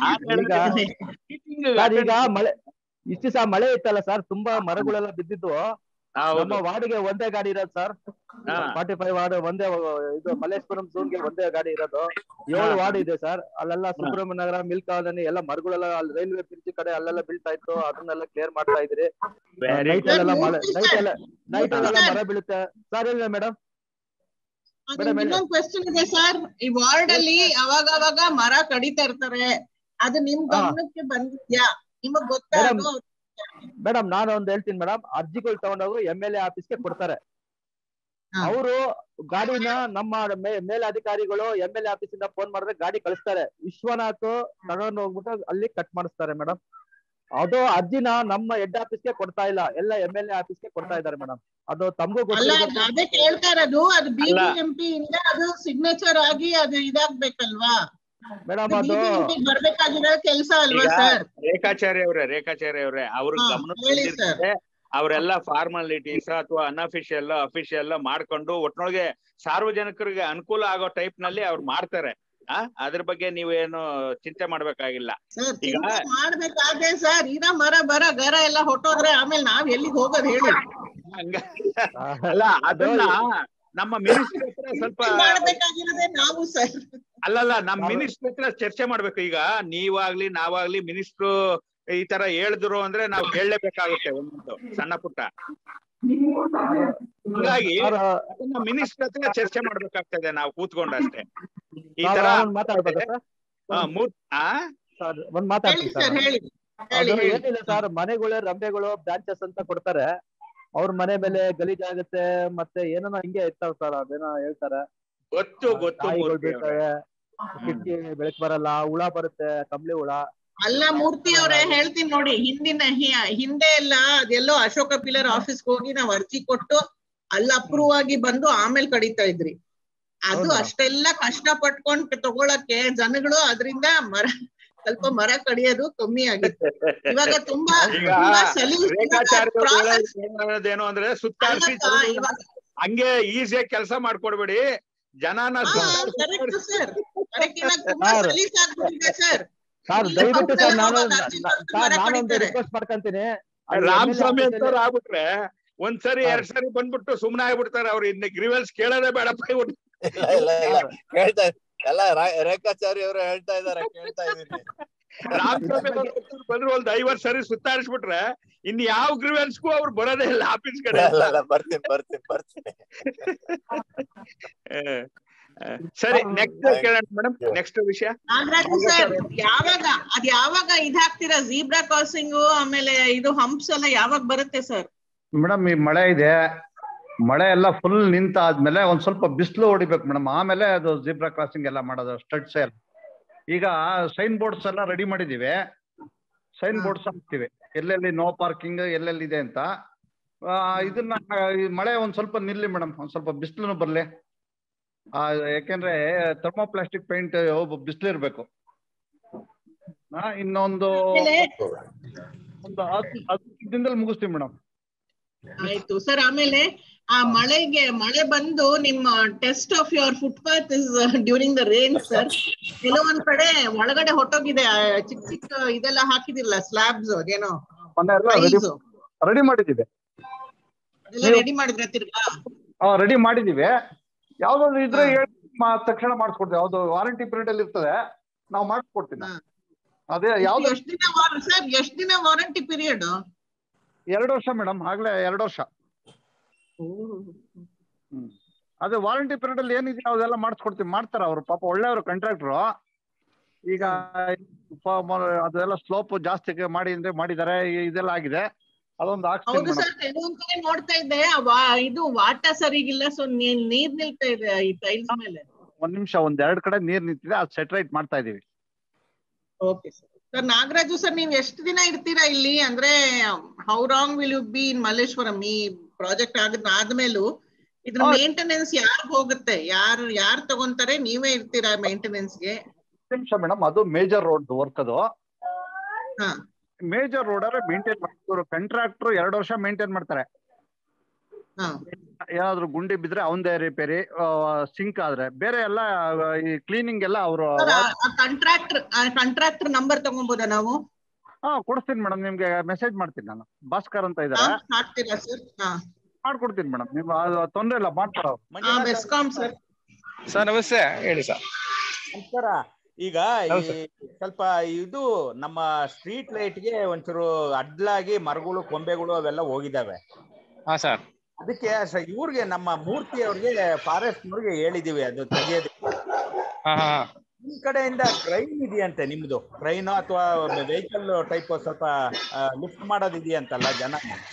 ಈಗ ಮಳೆ ಇಷ್ಟು ಸಹ ಮಳೆ ಇತ್ತಲ್ಲ ಸರ್, ತುಂಬಾ ಮರಗಳೆಲ್ಲ ಬಿದ್ದಿದ್ದು. ನಮ್ಮ ವಾರ್ಡ್ಗೆ ಒಂದೇ ಗಾಡಿ ಇರೋದು ಸರ್. ಫಾರ್ಟಿ ಫೈವ್ ವಾರ್ಡ್ ಒಂದೇ, ಇದು ಮಲ್ಲೇಶ್ವರಂ ಝೋನ್ಗೆ ಒಂದೇ ಗಾಡಿ ಇರೋದು. ಏಳು ವಾರ್ಡ್ ಇದೆ ಸರ್. ಅಲ್ಲೆಲ್ಲ ಸುಬ್ರಹ್ಮಣ್ಯ ನಗರ, ಮಿಲ್ಕ್ ಕಾಲೋನಿ ಎಲ್ಲ ಮರಗಳೆಲ್ಲ ಅಲ್ಲಿ ರೈಲ್ವೆ ಬ್ರಿಡ್ಜ್ ಕಡೆ ಅಲ್ಲೆಲ್ಲ ಬೀಳ್ತಾ ಇತ್ತು. ಅದನ್ನೆಲ್ಲ ಕ್ಲಿಯರ್ ಮಾಡ್ತಾ ಇದ್ರಿ. ನೈಟ್ ಅಲ್ಲೆಲ್ಲ ಮಳೆ ನೈಟ್ ಎಲ್ಲ ನೈಟ್ ಅಲ್ಲೆಲ್ಲ ಮರ ಬೀಳುತ್ತೆ ಸರ್. ಇಲ್ಲ ಮೇಡಮ್, ಇನ್ನೊಂದು ಕ್ವೆಶ್ಚನ್ ಇದೆ ಸರ್. ಈ ವಾರ್ಡ್ ಅಲ್ಲಿ ಅವಾಗ ಅವಾಗ ಮರ ಕಡಿತಾ ಇರ್ತಾರೆ, ಅದು ನಿಮ್ ಗಮನಕ್ಕೆ ಬಂದಿದ್ಯಾ? ನಿಮಗ್ ಗೊತ್ತಾ? ಮೇಡಮ್ ನಾನು ಒಂದ್ ಹೇಳ್ತೀನಿ ಮೇಡಮ್. ಅರ್ಜಿಗಳು ತಗೊಂಡೋಗಿ ಎಂ ಎಲ್ ಎ ಆಫೀಸ್ಗೆ ಕೊಡ್ತಾರೆ. ಅವರು ಗಾಡಿನ ನಮ್ಮ ಮೇಲಧಿಕಾರಿಗಳು ಎಂ ಎಲ್ ಎ ಆಫೀಸ್ ಇಂದ ಫೋನ್ ಮಾಡಿದ್ರೆ ಗಾಡಿ ಕಳಿಸ್ತಾರೆ. ವಿಶ್ವನಾಥ್ ತಗೊಂಡು ಹೋಗ್ಬಿಟ್ಟು ಅಲ್ಲಿ ಕಟ್ ಮಾಡಿಸ್ತಾರೆ ಮೇಡಮ್. ಅದು ಅರ್ಜಿನ ನಮ್ಮ ಹೆಡ್ ಆಫೀಸ್ಗೆ ಕೊಡ್ತಾ ಇಲ್ಲ, ಎಲ್ಲ ಎಂ ಎಲ್ ಎ ಆಫೀಸ್ಗೆ ಕೊಡ್ತಾ ಇದ್ದಾರೆ ಮೇಡಮ್. ಅದು ತಮಗೂ ಗೊತ್ತಿಲ್ಲ. ಅದೇ ಕೇಳ್ತಾ ಇರೋದು, ಅದು ಬಿಬಿಎಂಪಿ ಇಂದ ಅದು ಸಿಗ್ನೇಚರ್ ಆಗಿ ಅದು ಇದಾಗ್ಬೇಕಲ್ವಾ ಮೇಡಮ್? ಅದು ಬರ್ಬೇಕಾಗಿರೋ ಕೆಲಸ ಅಲ್ವಾ ಸರ್? ರೇಖಾಚಾರ್ಯ ಅವ್ರೆ ರೇಖಾಚಾರ್ಯ ಅವ್ರೆ ಅವ್ರ ಗಮನ ಅವರೆಲ್ಲ ಫಾರ್ಮಾಲಿಟೀಸ್ ಅಥವಾ ಅನ್ಅಫಿಷಿಯಲ್ ಅಫಿಷಿಯಲ್ ಮಾಡ್ಕೊಂಡು ಒಟ್ನೊಳಗೆ ಸಾರ್ವಜನಿಕರಿಗೆ ಅನುಕೂಲ ಆಗೋ ಟೈಪ್ ನಲ್ಲಿ ಅವ್ರು ಮಾಡ್ತಾರೆ. ಆ ಅದ್ರ ಬಗ್ಗೆ ನೀವೇನು ಚಿಂತೆ ಮಾಡ್ಬೇಕಾಗಿಲ್ಲ. ಈಗ ಮಾಡ್ಬೇಕಾದ್ರೆ ಸರ್, ಇದ ಮರ ಬರ ಗರ ಎಲ್ಲ ಹೊಟ್ಟೋದ್ರೆ ಆಮೇಲೆ ನಾವ್ ಎಲ್ಲಿಗೆ ಹೋಗೋದು ಹೇಳಿ? ಹಂಗ ಅಲ್ಲ, ಅದನ್ನ ನಮ್ಮ ಮಿನಿಸ್ಟರ್ ಹತ್ರ ಸ್ವಲ್ಪ ಮಾಡ್ಬೇಕಾಗಿರೋದೇ ನಾವು ಸರ್. ಅಲ್ಲಲ್ಲ, ನಮ್ ಮಿನಿಸ್ಟರ್ ಹತ್ರ ಚರ್ಚೆ ಮಾಡ್ಬೇಕು. ಈಗ ನೀವಾಗ್ಲಿ ನಾವಾಗ್ಲಿ ಮಿನಿಸ್ಟ್ರು ಈ ತರ ಹೇಳಿದ್ರು ಅಂದ್ರೆ ನಾವು ಕೇಳಲೇಬೇಕಾಗುತ್ತೆ ಒಂದು ಸಣ್ಣ ಪುಟ್ಟ. ಹಾಗಾಗಿ ಅದನ್ನ ಮಿನಿಸ್ಟರ್ ಹತ್ರ ಚರ್ಚೆ ಮಾಡ್ಬೇಕಾಗ್ತದೆ ನಾವು ಕೂತ್ಕೊಂಡು ಅಷ್ಟೇ. ಈ ತರ ಒಂದ್ ಮಾತಾಡ್ತೀನಿ ಸರ್. ಏನಿಲ್ಲ ಸರ್, ಮನೆಗಳು ರಂಬೆಗಳು ಬ್ರಾಂಚಸ್ ಅಂತ ಕೊಡ್ತಾರೆ. ಅವ್ರ ಮನೆ ಮೇಲೆ ಗಲೀಜಾಗುತ್ತೆ ಮತ್ತೆ ಏನೋ ಹಿಂಗೆ ಇರ್ತಾವ ಸರ್. ಅದೇನೋ ಹೇಳ್ತಾರೆ, ಗೊತ್ತು ಗೊತ್ತು ಕಿಟಕಿ ಬೆಳಕ್ ಬರಲ್ಲ, ಹುಳ ಬರುತ್ತೆ, ಕಂಬಳಿ ಹುಳ. ಅಲ್ಲ ಮೂರ್ತಿ ಅವ್ರೆ ಹೇಳ್ತೀನಿ ನೋಡಿ, ಹಿಂದಿನ ಹಿಂದೆ ಎಲ್ಲ ಅದೆಲ್ಲೋ ಅಶೋಕ ಪಿಲ್ಲರ್ ಆಫೀಸ್ಗೆ ಹೋಗಿ ನಾವ್ ಅರ್ಜಿ ಕೊಟ್ಟು ಅಲ್ಲಿ ಅಪ್ರೂವ್ ಆಗಿ ಬಂದು ಆಮೇಲೆ ಕಡಿತಾ ಇದ್ರಿ. ಅದು ಅಷ್ಟೆಲ್ಲ ಕಷ್ಟ ಪಟ್ಕೊಂಡ್ ತಗೊಳಕ್ಕೆ ಜನಗಳು ಅದರಿಂದ ಮರ ಸ್ವಲ್ಪ ಮರ ಕಡಿಯೋದು ಕಮ್ಮಿ ಆಗಿತ್ತು. ಇವಾಗ ತುಂಬಾ ತುಂಬಾ ಏನು ಅಂದ್ರೆ ಸುತ್ತಾಡಿಸಿ ಹಂಗೆ ಈಸಿಯಾಗಿ ಕೆಲಸ ಮಾಡ್ಕೊಡ್ಬೇಡಿ ಜನನ. ಸರ್ ಸರ್ ದಯವಿಟ್ಟು ಸರ್ ನಾನು ನಾನೊಂದು ರಿಕ್ವೆಸ್ಟ್ ಮಾಡ್ಕೊಂತೀನಿ, ರಾಮಸ್ವಾಮಿ ಅಂತ ಆಗ್ಬಿಟ್ರೆ ಒಂದ್ಸರಿ ಎರಡ್ ಸರಿ ಬಂದ್ಬಿಟ್ಟು ಸುಮ್ನೆ ಆಗ್ಬಿಡ್ತಾರೆ ಅವ್ರು. ಇನ್ನ ಗ್ರೀವೆನ್ಸ್ ಕೇಳೋದೇ ಬೇಡಪ್ಪ ಇವ್ರು. ಇಲ್ಲ ಇಲ್ಲ ಕೇಳ್ತಾ ಎಲ್ಲ ರೇಖಾಚಾರಿ ಅವರು ಹೇಳ್ತಾ ಇದಾರೆ, ಕೇಳ್ತಾ ಇದೀನಿ. ರಾಮಸ್ವಾಮಿ ಬಂದ್ರು ಒಂದ್ ಐವತ್ ಸರಿ ಸುತ್ತಾರಿಸ್ಬಿಟ್ರೆ ಇನ್ ಯಾವ ಗ್ರೀವೆನ್ಸ್ಗೂ ಅವ್ರು ಬರೋದೇ ಇಲ್ಲ ಆಫೀಸ್ ಕಡೆ. ಬರ್ತೀನಿ ಬರ್ತೀನಿ ಬರ್ತೀನಿ ಸರಿ ನೆಕ್ಸ್ಟ್ ಕೇಳೋಣ ಮೇಡಮ್. ನೆಕ್ಸ್ಟ್ ವಿಷಯ ಸರ್, ಯಾವಾಗ ಅದ್ ಯಾವಾಗ ಇದಾಗ್ತೀರಾ ಜೀಬ್ರಾ ಕ್ರಾಸಿಂಗ್ ಆಮೇಲೆ ಇದು ಹಂಪ್ಸ್ ಎಲ್ಲ ಯಾವಾಗ ಬರುತ್ತೆ ಸರ್? ಮೇಡಮ್ ಈ ಮಳೆ ಇದೆ, ಮಳೆ ಎಲ್ಲ ಫುಲ್ ನಿಂತ ಆದ್ಮೇಲೆ ಒಂದ್ ಸ್ವಲ್ಪ ಬಿಸಿಲು ಹೊಡಿಬೇಕು ಮೇಡಮ್, ಆಮೇಲೆ ಅದು ಜೀಬ್ರಾ ಕ್ರಾಸಿಂಗ್ ಎಲ್ಲ ಮಾಡೋದು ಸ್ಟಡ್ ಸೇಲ್. ಈಗ ಸೈನ್ ಬೋರ್ಡ್ಸ್ ಎಲ್ಲ ರೆಡಿ ಮಾಡಿದೀವಿ, ಸೈನ್ ಬೋರ್ಡ್ಸ್ ಹಾಕ್ತಿವಿ ಎಲ್ಲೆಲ್ಲಿ ನೋ ಪಾರ್ಕಿಂಗ್ ಎಲ್ಲೆಲ್ಲಿ ಇದೆ ಅಂತ. ಇದನ್ನ ಮಳೆ ಒಂದ್ ಸ್ವಲ್ಪ ನಿಲ್ಲಿ ಮೇಡಮ್, ಒಂದ್ ಸ್ವಲ್ಪ ಬಿಸಿಲು ಬರ್ಲಿ. ಯಾಕೆಂದ್ರೆ ಥರ್ಮೋಪ್ಲಾಸ್ಟಿಕ್ ಪೇಂಟ್ ಬಿಸಿಲು ಇರ್ಬೇಕು. ಇನ್ನೊಂದು ಒಂದು ಹತ್ತು ದಿನದಲ್ಲಿ ಮುಗಿಸ್ತೀವಿ ಮೇಡಮ್. ಆಯ್ತು ಸರ್. ಆಮೇಲೆ ಆ ಮಳೆಗೆ ಮಳೆ ಬಂದು ನಿಮ್ಮ test of your footpath is during the rain sir. ಕೆಲವೊಂದ್ ಕಡೆ ಒಳಗಡೆ ಹೊಟ್ಟೋಗಿದೆ, ಚಿಕ್ಕ ಚಿಕ್ಕ ಇದೆಲ್ಲ ಹಾಕಿದಿಲ್ಲ ಸ್ಲಾಬ್ಸ್, ಅದೇನೋ ರೆಡಿ ಮಾಡಿದೀವಿ. ರೆಡಿ ಮಾಡಿದ್ರೆ ತಿರ್ಗಾ ರೆಡಿ ಮಾಡಿದೀವಿ. ಯಾವ್ದಾದ್ರು ಇದ್ರೆ ತಕ್ಷಣ ಮಾಡಿಸ್ಕೊಡ್ತೀವಿ. ಯಾವ್ದು ವಾರಂಟಿ ಪೀರಿಯಡ್ ಅಲ್ಲಿ ಇರ್ತದೆ ನಾವು ಮಾಡಿಸ್ಕೊಡ್ತೀವಿ. ಅದೇ ಯಾವ್ದು ಎಷ್ಟ್ ದಿನ ಸರ್, ಎಷ್ಟ್ ದಿನ ವಾರಂಟಿ ಪೀರಿಯಡ್? ಎರಡು ವರ್ಷ ಮೇಡಮ್, ಆಗ್ಲೇ ಎರಡು ವರ್ಷ. ಹ್ಮ್ ಅದೇ ವಾರಂಟಿ ಪೀರಿಯಡ್ ಅಲ್ಲಿ ಏನಿದೆ ಅದೆಲ್ಲ ಮಾಡಿಸ್ಕೊಡ್ತೀವಿ. ಮಾಡ್ತಾರ ಅವ್ರು, ಪಾಪ ಒಳ್ಳೆಯವರು ಕಾಂಟ್ರಾಕ್ಟ್ರು. ಈಗ ಅದೆಲ್ಲ ಸ್ಲೋಪ್ ಜಾಸ್ತಿ ಮಾಡಿ ಅಂದ್ರೆ ಮಾಡಿದ್ದಾರೆ, ಇದೆಲ್ಲ ಆಗಿದೆ. ಅದೊಂದು ಹೌದು ಸರ್, ಕೆಲವೊಂದ್ ಕಡೆ ನೋಡ್ತಾ ಇದ್ದೆ ಇದು ವಾಟ ಸರಿಗಿಲ್ಲ, ಸೊ ನೀರ್ ನಿಲ್ತಾ ಇದೆ ಈ ಟೈಲ್ಸ್ ಮೇಲೆ. ಒಂದ್ ನಿಮಿಷ, ಒಂದ್ ಎರಡ್ ಕಡೆ ನೀರ್ ನಿಂತಿದೆ, ಅದು ಸೆಟ್ರೈಟ್ ಮಾಡ್ತಾ ಇದೀವಿ. Okay sir. Sir Nagaraju sir, ನೀವ್ ಎಷ್ಟು ದಿನ ಇರ್ತೀರಾ ಇಲ್ಲಿ? ಅಂದ್ರೆ how long will you be in Malleshwaram? ಈ ಪ್ರಾಜೆಕ್ಟ್ ಆಗದ್ ಆದ್ಮೇಲೂ ಇದ್ರ ಮೇಂಟೆನೆನ್ಸ್ ಯಾರು ಹೋಗುತ್ತೆ? ಯಾರು ಯಾರು ತಗೊಂತಾರೆ? ನೀವೇ ಇರ್ತೀರಾ ಮೇಂಟೆನೆನ್ಸ್ಗೆ? ನಿಮಿಷ ಮೇಡಮ್, ಅದು ಮೇಜರ್ ರೋಡ್ ವರ್ಕ್. ಅದು ಮೇಜರ್ ರೋಡ್ ಆದ್ರೆ ಮೇಂಟೈನ್ ಮಾಡ್ತಾರೆ ಕಾಂಟ್ರಾಕ್ಟರ್. ಎರಡು ವರ್ಷ ಮೇಂಟೈನ್ ಮಾಡ್ತಾರೆ. ಏನಾದ್ರು ಗುಂಡಿ ಬಿದ್ರೆ ಅವಂದೇ ರಿಪೇರಿ, ಸಿಂಕ್ ಆದ್ರೆ ಬೇರೆ ಎಲ್ಲ ಈ ಕ್ಲೀನಿಂಗ್ ಎಲ್ಲ ಅವರು. ಕಾಂಟ್ರಾಕ್ಟರ್ ಕಾಂಟ್ರಾಕ್ಟರ್ ನಂಬರ್ ತಗೊಂಬೋದಾ ನಾವು? ಹಾ ಕೊಡ್ತೀನಿ ಮೇಡಮ್, ನಿಮ್ಗೆ ಮೆಸೇಜ್ ಮಾಡ್ತೀನಿ ನಾನು. ಭಾಸ್ಕರ್ ಅಂತ ಇದ್ದಾರೆ, ಮಾಡ್ಕೊಡ್ತೀನಿ ಮೇಡಮ್. ನಿಮ್ ತೊಂದ್ರೆ ಇಲ್ಲ, ಮಾಡ್ತಾರ. ಸರ್ ನಮಸ್ತೆ, ಹೇಳಿ ಸರ್. ನಮಸ್ಕಾರ. ಈಗ ಸ್ವಲ್ಪ ಇದು ನಮ್ಮ ಸ್ಟ್ರೀಟ್ ಲೈಟ್ಗೆ ಒಂಚೂರು ಅಡ್ಲಾಗಿ ಮರಗಳು ಕೊಂಬೆಗಳು ಅವೆಲ್ಲ ಹೋಗಿದಾವೆ. ಹಾ ಸರ್. ಅದಕ್ಕೆ ಇವ್ರಿಗೆ ನಮ್ಮ ಮೂರ್ತಿ ಅವ್ರಿಗೆ ಫಾರೆಸ್ಟ್ ನವ್ರಿಗೆ ಹೇಳಿದೀವಿ ಅದು ತೆಗಿಯೋದಕ್ಕೆ. ನಿಮ್ ಕಡೆಯಿಂದ ಟ್ರೈನ್ ಇದೆಯಂತೆ, ನಿಮ್ದು ಟ್ರೈನ್ ಅಥವಾ ವೆಹಿಕಲ್ ಟೈಪ್ ಸ್ವಲ್ಪ ಲಿಫ್ಟ್ ಮಾಡೋದಿದೆಯಂತಲ್ಲ ಜನ.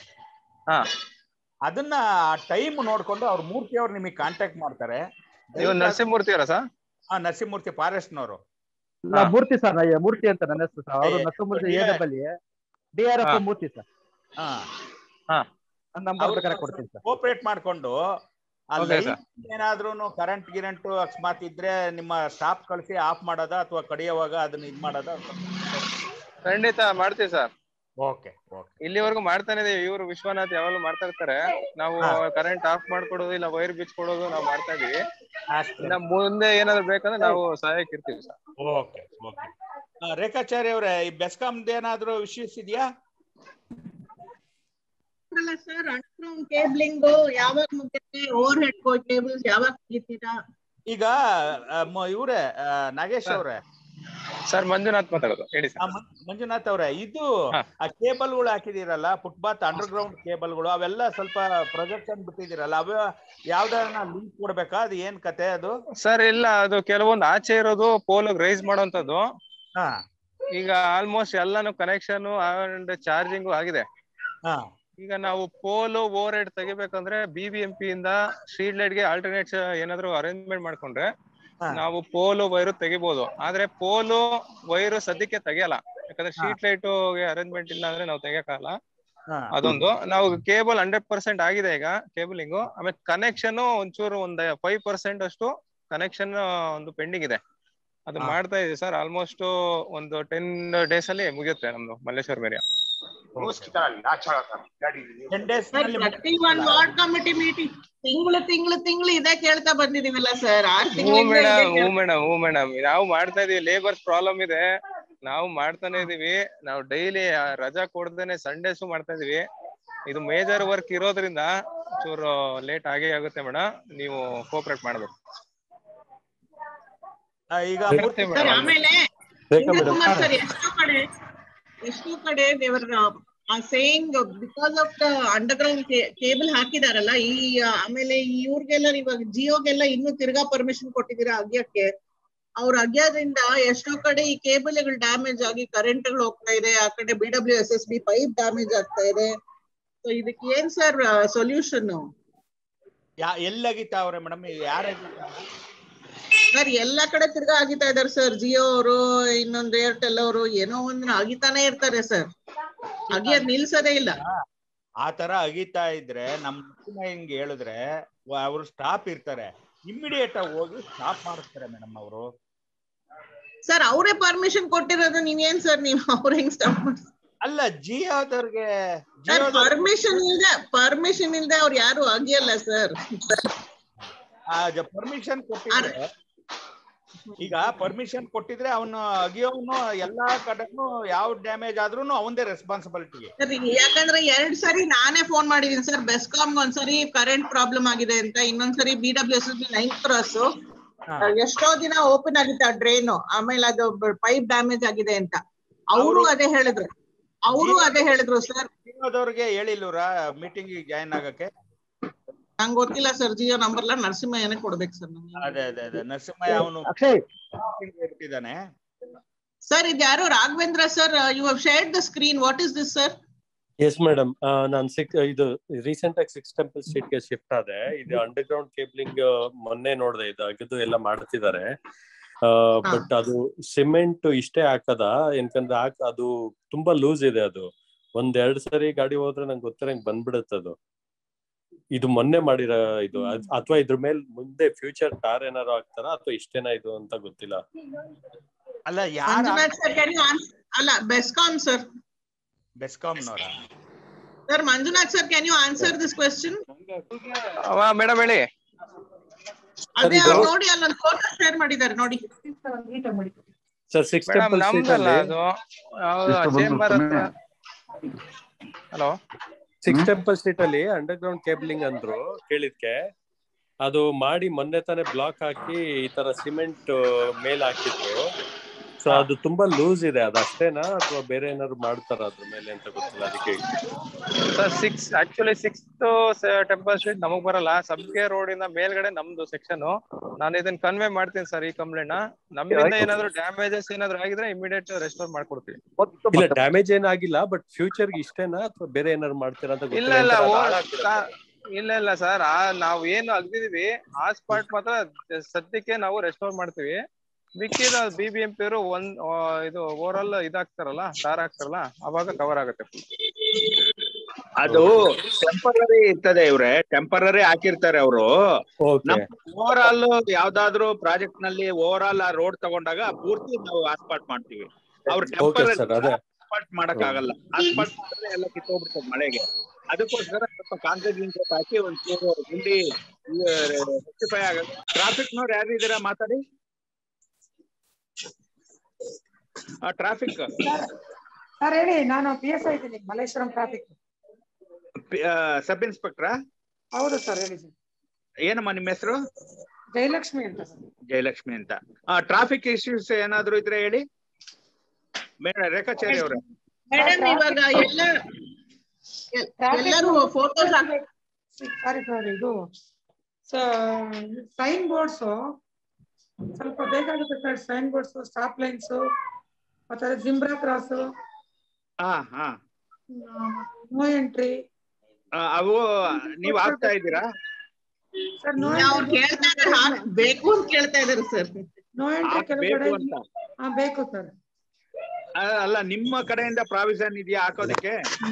ಅದನ್ನ ಟೈಮ್ ನೋಡ್ಕೊಂಡು ಅವ್ರ ಮೂರ್ತಿ ಅವ್ರು ನಿಮಗೆ ಕಾಂಟ್ಯಾಕ್ಟ್ ಮಾಡ್ತಾರೆ. ನರಸಿಂಹಮೂರ್ತಿ ಅವರ ಸರ್? ಹಾ, ನರಸಿಂಹಮೂರ್ತಿ ಫಾರೆಸ್ಟ್ನವರು. ಮೂರ್ತಿ ಸರ್, ಮೂರ್ತಿ ಅಂತ ನನ್ನ ಹೆಸರು ಸರ್. ಅವರು Narasimhamurthy A double A D R F Murthy sir. ಹಾ, ನಂಬರ್ ಬೇಕಾದ್ರೆ ಕೊಡ್ತೀನಿ ಸರ್. ಕೋಪರೇಟ್ ಮಾಡ್ಕೊಂಡು ಏನಾದ್ರೂ ಕರೆಂಟ್ ಗಿರೆಂಟ್ ಅಕಸ್ಮಾತ್ ಇದ್ರೆ ನಿಮ್ಮ ಸ್ಟಾಫ್ ಕಳಿಸಿ ಆಫ್ ಮಾಡೋದ ಅಥವಾ ಕಡಿಯೋವಾಗ ಅದನ್ನ ಇದ್ ಮಾಡೋದ? ಖಂಡಿತ ಮಾಡ್ತೀವಿ ಸರ್. Okay okay. ಇಲ್ಲಿವರೆಗೂ ಮಾಡ್ತಾನೆ ಇದೀವಿ. ಇವರು ವಿಶ್ವನಾಥ್ ಯಾವಾಗಲೂ ಮಾಡ್ತಾ ಇರ್ತಾರೆ. ನಾವು ಕರೆಂಟ್ ಆಫ್ ಮಾಡ್ಕೊಡೋದು ಇಲ್ಲ ವೈರ್ ಬಿಚ್ಕೊಡೋದು ನಾವು ಮಾಡ್ತಾ ಇದೀವಿ. ಇನ್ನ ಮುಂದೆ ಏನಾದ್ರು ಬೇಕಂದ್ರೆ ನಾವು ಸಹಾಯಕ್ಕೆ ಇರ್ತೀವಿ ಸರ್. Okay okay. ರೇಖಾಚಾರ್ಯ ಅವರೇ, ಈ ಬೆಸ್ಕಾಂದ್ ಏನಾದ್ರು ವಿಷಯಸ್ ಇದೆಯಾ? ಸರ್ ಅಂಡರ್ಗ್ರೌಂಡ್ ಕೇಬಲಿಂಗ್ ಯಾವಾಗ ಮುಗಿಯುತ್ತೆ? ಓವರ್ ಹೆಡ್ ಕೇಬಲ್ಸ್ ಯಾವಾಗ ತೆಗಿತೀರಾ? ಈಗ ಇವ್ರೆ ನಾಗೇಶ್ ಅವ್ರೆ. ಸರ್ ಮಂಜುನಾಥ್ ಮಾತಾಡೋದು, ಹೇಳಿ ಸರ್. ಮಂಜುನಾಥ್ ಅವ್ರೆ, ಇದು ಆ ಕೇಬಲ್ಗಳು ಹಾಕಿದಿರಲ್ಲ, ಫುಟ್ಪಾತ್ ಅಂಡರ್ ಗ್ರೌಂಡ್ ಕೇಬಲ್ಗಳು, ಅವೆಲ್ಲ ಸ್ವಲ್ಪ ಪ್ರೊಜೆಕ್ಷನ್ ಬಿಟ್ಟಿದಿರಲ್ಲ, ಅವ ಯಾವ್ದಾರ ಲಿಂಕ್ ಕೊಡ್ಬೇಕಾ? ಅದು ಏನ್ ಕತೆ ಅದು? ಸರ್ ಇಲ್ಲ, ಅದು ಕೆಲವೊಂದು ಆಚೆ ಇರೋದು ಪೋಲ್ ರೈಸ್ ಮಾಡೋಂಥದ್ದು. ಈಗ ಆಲ್ಮೋಸ್ಟ್ ಎಲ್ಲಾನು ಕನೆಕ್ಷನ್ ಅಂಡ್ ಚಾರ್ಜಿಂಗು ಆಗಿದೆ. ಈಗ ನಾವು ಪೋಲ್ ಓವರ್ ಹೆಡ್ ತೆಗಿಬೇಕಂದ್ರೆ ಬಿ ಬಿ ಎಂ ಪಿ ಇಂದ ಸ್ಟ್ರೀಟ್ ಲೈಟ್ ಗೆ ಆಲ್ಟರ್ನೇಟ್ ಏನಾದ್ರು ಅರೇಂಜ್ಮೆಂಟ್ ಮಾಡ್ಕೊಂಡ್ರೆ ನಾವು ಪೋಲು ವೈರು ತೆಗಿಬಹುದು. ಆದ್ರೆ ಪೋಲು ವೈರು ಸದ್ಯಕ್ಕೆ ತೆಗಿಯಲ್ಲ, ಯಾಕಂದ್ರೆ ಶೀಟ್ ಲೈಟ್ ಅರೇಂಜ್ಮೆಂಟ್ ಇಲ್ಲ ಅಂದ್ರೆ ನಾವು ತೆಗಿಯಕ್ಕಾಗಲ್ಲ. ಅದೊಂದು. ನಾವು ಕೇಬಲ್ ಹಂಡ್ರೆಡ್ ಪರ್ಸೆಂಟ್ ಆಗಿದೆ ಈಗ ಕೇಬಲಿಂಗು. ಆಮೇಲೆ ಕನೆಕ್ಷನ್ ಒಂಚೂರು ಒಂದ್ ಫೈವ್ ಪರ್ಸೆಂಟ್ ಅಷ್ಟು ಕನೆಕ್ಷನ್ ಒಂದು ಪೆಂಡಿಂಗ್ ಇದೆ, ಅದು ಮಾಡ್ತಾ ಇದೀವಿ ಸರ್. ಆಲ್ಮೋಸ್ಟ್ ಒಂದು ಟೆನ್ ಡೇಸ್ ಅಲ್ಲಿ ಮುಗಿಯುತ್ತೆ ನಮ್ದು ಮಲ್ಲೇಶ್ವರ ಮೇರಿಯ. ವಾರ್ಡ್ ಕಮಿಟಿ ಮೀಟಿಂಗ್ ತಿಂಗಳು ತಿಂಗಳು ತಿಂಗಳು ಇದೇ ಕೇಳ್ತಾ ಬಂದಿದೀವಲ್ಲ ಸರ್. ಆರ್ ಹ್ಞೂ ಮೇಡಮ್ ಹ್ಞೂ ಮೇಡಮ್ ಹ್ಞೂ ಮೇಡಮ್ ನಾವು ಮಾಡ್ತಾ ಇದೀವಿ. ಲೇಬರ್ಸ್ ಪ್ರಾಬ್ಲಮ್ ಇದೆ, ನಾವು ಮಾಡ್ತಾನೆ ಇದೀವಿ. ನಾವು ಡೈಲಿ ರಜಾ ಕೊಡ್ದೇನೆ ಸಂಡೇಸು ಮಾಡ್ತಾ ಇದೀವಿ. ಇದು ಮೇಜರ್ ವರ್ಕ್ ಇರೋದ್ರಿಂದ ಚೂರು ಲೇಟ್ ಆಗೇ ಆಗುತ್ತೆ ಮೇಡಮ್, ನೀವು ಕೋಆಪರೇಟ್ ಮಾಡ್ಬೇಕು. ಈಗ ಆಮೇಲೆ ಸರ್ ಎಷ್ಟೋ ಕಡೆ ಎಷ್ಟೋ ಕಡೆ they are saying because of the underground cable ಹಾಕಿದಾರಲ್ಲ ಈ ಆಮೇಲೆ ಇವ್ರಿಗೆಲ್ಲ ಇವಾಗ ಜಿಯೋಗೆಲ್ಲ ಇನ್ನೂ ತಿರ್ಗಾ ಪರ್ಮಿಷನ್ ಕೊಟ್ಟಿದ್ದೀರಾ ಅಗ್ಯಕ್ಕೆ. ಅವ್ರ ಅಗ್ಯದಿಂದ ಎಷ್ಟೋ ಕಡೆ ಈ ಕೇಬಲ್ಗಳು ಡ್ಯಾಮೇಜ್ ಆಗಿ ಕರೆಂಟ್ ಗಳು ಹೋಗ್ತಾ ಇದೆ. ಆ ಕಡೆ B W S S B pipe damage ಆಗ್ತಾ ಇದೆ. ಸೊ ಇದಕ್ಕೆ ಏನ್ ಸರ್ ಸೊಲ್ಯೂಷನ್? ಎಲ್ಲಾಗಿತ್ತಾವ್ರೆ ಮೇಡಮ್? ಯಾರ ಸರ್ ಎಲ್ಲಾ ಕಡೆ ತಿರ್ಗಾ ಆಗಿತಾ ಇದಾರೆ ಸರ್. ಜಿಯೋ ಅವರು ಇನ್ನೊಂದು ಏರ್ಟೆಲ್ ಅವರು ಏನೋ ಒಂದ್ ಅಗಿತಾನೆ ಇರ್ತಾರೆ ಸರ್, ಅಗಿಯೋದ್ ನಿಲ್ಸೋದೇ ಇಲ್ಲ. ಆ ತರ ಅಗಿತಾ ಇದ್ರೆ ನಮ್ ಹಿಂಗ್ ಹೇಳಿದ್ರೆ ಅವ್ರು ಸ್ಟಾಪ್ ಇರ್ತಾರೆ, ಇಮ್ಮಿಡಿಯೇಟ್ ಆಗಿ ಹೋಗಿ ಸ್ಟಾಪ್ ಮಾಡಿಸ್ತಾರೆ ಮೇಡಮ್ ಅವರು. ಸರ್ ಅವರೇ ಪರ್ಮಿಷನ್ ಕೊಟ್ಟಿರೋದು, ನೀವೇನ್ ಸರ್ ನೀವು ಅವ್ರ ಹೆಂಗ್ ಸ್ಟಾಪ್ ಮಾಡ್ತಾರೆ? ಅಲ್ಲ ಜಿಯೋದವ್ರಿಗೆ ಪರ್ಮಿಷನ್ ಇಲ್ದೆ ಪರ್ಮಿಷನ್ ಇಲ್ದೆ ಅವ್ರು ಯಾರು ಅಗಿಯಲ್ಲ ಸರ್. ಪರ್ಮಿಷನ್ ಕೊಟ್ಟಿದ್ರೆ ಈಗ ಪರ್ಮಿಷನ್ ಕೊಟ್ಟಿದ್ರೆ ಅವನು ಅಗಿಯೋನು ಎಲ್ಲಾ ಕಡೆನು ಯಾವ ಡ್ಯಾಮೇಜ್ ಆದ್ರೂ ಅವಂದೇ ರೆಸ್ಪಾನ್ಸಿಬಿಲಿಟಿ. ಯಾಕಂದ್ರೆ ಎರಡ್ ಸರಿ ನಾನೇ ಫೋನ್ ಮಾಡಿದೀನಿ ಸರ್ ಬೆಸ್ಕಾಮ್. ಒಂದ್ಸರಿ ಕರೆಂಟ್ ಪ್ರಾಬ್ಲಮ್ ಆಗಿದೆ ಅಂತ, ಇನ್ನೊಂದ್ಸರಿ B W S B nine cross ಎಷ್ಟೋ ದಿನ ಓಪನ್ ಆಗಿತ್ತು ಆ ಡ್ರೈನ್, ಆಮೇಲೆ ಅದು ಪೈಪ್ ಡ್ಯಾಮೇಜ್ ಆಗಿದೆ ಅಂತ ಅವರು ಅದೇ ಹೇಳಿದ್ರು ಅವರು ಅದೇ ಹೇಳಿದ್ರು ಸರ್. ಜಿಯೋದವ್ರಿಗೆ ಹೇಳಿಲ್ವರ ಮೀಟಿಂಗ್ ಜಾಯಿನ್ ಆಗಕ್ಕೆ? ನಂಗೆ ಗೊತ್ತಿಲ್ಲ ಸರ್, ಜಿಯೋ ನಂಬರ್ ಎಲ್ಲ ನರಸಿಂಹಯ್ಯನೇ ಕೊಡ್ಬೇಕು ಸರ್. ಅದೇ ಅದೇ ಅದೇ ನರಸಿಂಹಯ್ಯ ಅವನು ಇದ್ದಾನೆ ಸರ್. ಇದು ಯಾರು Raghavendra sir? You have shared the screen. What is this sir? Yes madam, ನಾನು ಸಿಕ್ಸ್ ಇದು ರೀಸೆಂಟ್ ಆಗಿ ಸಿಕ್ಸ್ ಟೆಂಪಲ್ ಸ್ಟ್ರೀಟ್ ಗೆ ಶಿಫ್ಟ್ ಆದೆ. ಇದು ಅಂಡರ್ ಗ್ರೌಂಡ್ ಕೇಬಲಿಂಗ್ ಮೊನ್ನೆ ನೋಡಿದೆ, ಇದು ಅಗಿದು ಎಲ್ಲ ಮಾಡ್ತಿದ್ದಾರೆ. ಬಟ್ ಅದು ಸಿಮೆಂಟ್ ಇಷ್ಟೇ ಹಾಕದ, ಏನ್ಕಂದ್ರೆ ಅದು ತುಂಬಾ ಲೂಸ್ ಇದೆ. ಅದು ಒಂದ್ ಎರಡ್ ಸರಿ ಗಾಡಿ ಹೋದ್ರೆ ನಂಗೆ ಗೊತ್ತಿರಂಗ್ ಬಂದ್ಬಿಡುತ್ತೆ ಅದು. ಇದು ಮೊನ್ನೆ ಮಾಡಿರೋ ಇದು ಅಥವಾ ಇದ್ರ ಮೇಲೆ ಮುಂದೆ ಫ್ಯೂಚರ್ ಟಾರ್ ಏನಾರು ಹಾಕ್ತಾರ ಅಥವಾ ಇಷ್ಟೇನಾ ಇದು ಅಂತ ಗೊತ್ತಿಲ್ಲ. ಅಲ್ಲ ಯಾರು ಅಲ್ಲ ಬೆಸ್ಕಾಮ್ ಸರ್. ಬೆಸ್ಕಾಮ್ ನವರ sir Manjunath sir, can you answer this question? Madam ಹೇಳಿ. ಅದೇ ಅವ್ರು ನೋಡಿ ಅಲ್ಲೊಂದು ಫೋಟೋ ಶೇರ್ ಮಾಡಿದ್ದಾರೆ ನೋಡಿ ಸರ್. ಸಿಕ್ಸ್ ಟೆಂಪಲ್ ಸ್ಟ್ರೀಟ್ ಅಲ್ಲಿ ಹಲೋ ಸಿಕ್ಸ್ ಟೆಂಪಲ್ ಸ್ಟ್ರೀಟ್ ಅಲ್ಲಿ ಅಂಡರ್ ಗ್ರೌಂಡ್ ಕೇಬಲಿಂಗ್ ಅಂದ್ರು ಕೇಳಿದ್ಕೆ. ಅದು ಮಾಡಿ ಮೊನ್ನೆ ತಾನೇ ಬ್ಲಾಕ್ ಹಾಕಿ ಈ ತರ ಸಿಮೆಂಟ್ ಮೇಲ್ ಹಾಕಿದ್ರು. ಸೊ ಅದು ತುಂಬಾ ಲೂಸ್ ಇದೆ, ಅದು ಅಷ್ಟೇನಾ ಅಥವಾ ಬೇರೆ ಏನಾದ್ರು ಮಾಡ್ತಾರ ಅದ್ರ ಮೇಲೆ ಅಂತ ಗೊತ್ತಿಲ್ಲ, ಅದಕ್ಕೆ. Sir six actually sixth temple street ನಮಗ್ ಬರಲ್ಲ, ಸಬ್ಗೆ ರೋಡ್ ಇಂದ ಮೇಲ್ಗಡೆ ನಮ್ದು ಸೆಕ್ಷನ್. ನಾನು ಇದನ್ನ ಕನ್ವೆ ಮಾಡ್ತೀನಿ ಸರ್ ಈ ಕಂಪ್ಲೇಂಟ್ ನ. ನಮ್ಮಿಂದ ಏನಾದ್ರು ಡ್ಯಾಮೇಜಸ್ ಏನಾದ್ರು ಆಗಿದ್ರೆ ಇಮಿಡಿಯೇಟ್ ರೆಸ್ಟೋರ್ ಮಾಡ್ಕೊಡ್ತೀವಿ. ಇಲ್ಲ ಡ್ಯಾಮೇಜ್ ಏನಾಗಿಲ್ಲ, ಬಟ್ ಫ್ಯೂಚರ್ ಗೆ ಇಷ್ಟೇನಾ ಅಥವಾ ಬೇರೆ ಏನಾದ್ರು ಮಾಡ್ತೀರಾ ಅಂತ ಇಲ್ಲ ಇಲ್ಲ ಇಲ್ಲ ಇಲ್ಲ ಸರ್. ನಾವು ಏನು ಅಗ್ದಿದೀವಿ ಆ ಸ್ಪಾಟ್ ಮಾತ್ರ ಸದ್ಯಕ್ಕೆ ನಾವು ರೆಸ್ಟೋರ್ ಮಾಡ್ತೀವಿ. ಮಿಕ್ಕಿದ ಬಿ ಬಿ ಎಂ ಪಿ ಅವರು ಒಂದ್ ಇದು ಓವರ್ ಆಲ್ ಇದಾಗ್ತಾರಲ್ಲ, ತಾರ್ ಹಾಕ್ತಾರಲ್ಲ, ಅವಾಗ ಕವರ್ ಆಗುತ್ತೆ. ಅದು ಟೆಂಪರರಿ ಇರ್ತದೆ, ಇವ್ರೆ ಟೆಂಪರರಿ ಹಾಕಿರ್ತಾರೆ ಅವರು. ಓವರ್ ಆಲ್ ಯಾವ್ದಾದ್ರು ಪ್ರಾಜೆಕ್ಟ್ ನಲ್ಲಿ ಓವರ್ ಆಲ್ ಆ ರೋಡ್ ತಗೊಂಡಾಗ ಪೂರ್ತಿ ನಾವು ಆಸ್ಪಾಲ್ಟ್ ಮಾಡ್ತೀವಿ. ಅವ್ರು ಟೆಂಪರರಿ ಆಸ್ಪಾಲ್ಟ್ ಮಾಡಕ್ ಆಗಲ್ಲ, ಆಸ್ಪಾಲ್ಟ್ ಮಾಡಿದ್ರೆ ಎಲ್ಲ ಕಿತ್ತೋಗ್ಬಿಡ್ತದೆ ಮಳೆಗೆ. ಅದಕ್ಕೋಸ್ಕರ ಸ್ವಲ್ಪ ಕಾಂಕ್ರೀಟ್ ಗಿಂಕ್ರೀಟ್ ಹಾಕಿ ಒಂಚೂರು ಗುಂಡಿ ರೆಕ್ಟಿಫೈ ಆಗ. ಟ್ರಾಫಿಕ್ ನವ್ರು ಯಾರು ಇದ್ದೀರಾ ಮಾತಾಡಿ? ಟ್ರಾಫಿಕ್ ಸರ್ ಹೇಳಿ. ನಾನು ಪಿ ಎಸ್ ಐ ಇದ್ದೀನಿ ಮಲ್ಲೇಶ್ವರಂ ಟ್ರಾಫಿಕ್. ಸಬ್ ಇನ್ಸ್ಪೆಕ್ಟ್ರಾ? ಹೌದು ಸರ್, ಹೇಳಿ ಸರ್. ಏನಮ್ಮ ನಿಮ್ಮ ಹೆಸರು? ಜಯಲಕ್ಷ್ಮಿ ಅಂತ ಸರ್. ಜಯಲಕ್ಷ್ಮಿ ಅಂತ. ಟ್ರಾಫಿಕ್ ಇಶ್ಯೂಸ್ ಏನಾದ್ರು ಇದ್ರೆ ಹೇಳಿ ಮೇಡಮ್. ರೇಖಾಚಾರಿ ಅವರೇ. ಮೇಡಮ್ ಇವಾಗ ಎಲ್ಲ ಎಲ್ಲರೂ ಫೋಟೋಸ್ ಸಾರಿ ಸರ್, ಇದು ಸೈನ್ ಬೋರ್ಡ್ಸ್ ಸ್ವಲ್ಪ ಬೇಕಾಗುತ್ತೆ sir. Sign boards, stop lines, ಮತ್ತೆ ಜಿಂಬ್ರಾ ಕ್ರಾಸ್, ನೋ ಎಂಟ್ರಿ, ಅವು ನೀವು ಹಾಕ್ತಾ ಇದ್ದೀರಾ? ಅವ್ರು ಕೇಳ್ತಾ ಇದಾರೆ ಬೇಕು ಅಂತ ಕೇಳ್ತಾ ಇದಾರೆ ಸರ್. ನೋ ಎಂಟ್ರಿ ಕೆಳಗಡೆ ಹಾ ಬೇಕು ಸರ್. ಅಲ್ಲ ನಿಮ್ಮ ಕಡೆಯಿಂದ ಪ್ರಾವಿಷನ್ ಇದೆಯಾ ಹಾಕೋದಕ್ಕೆ?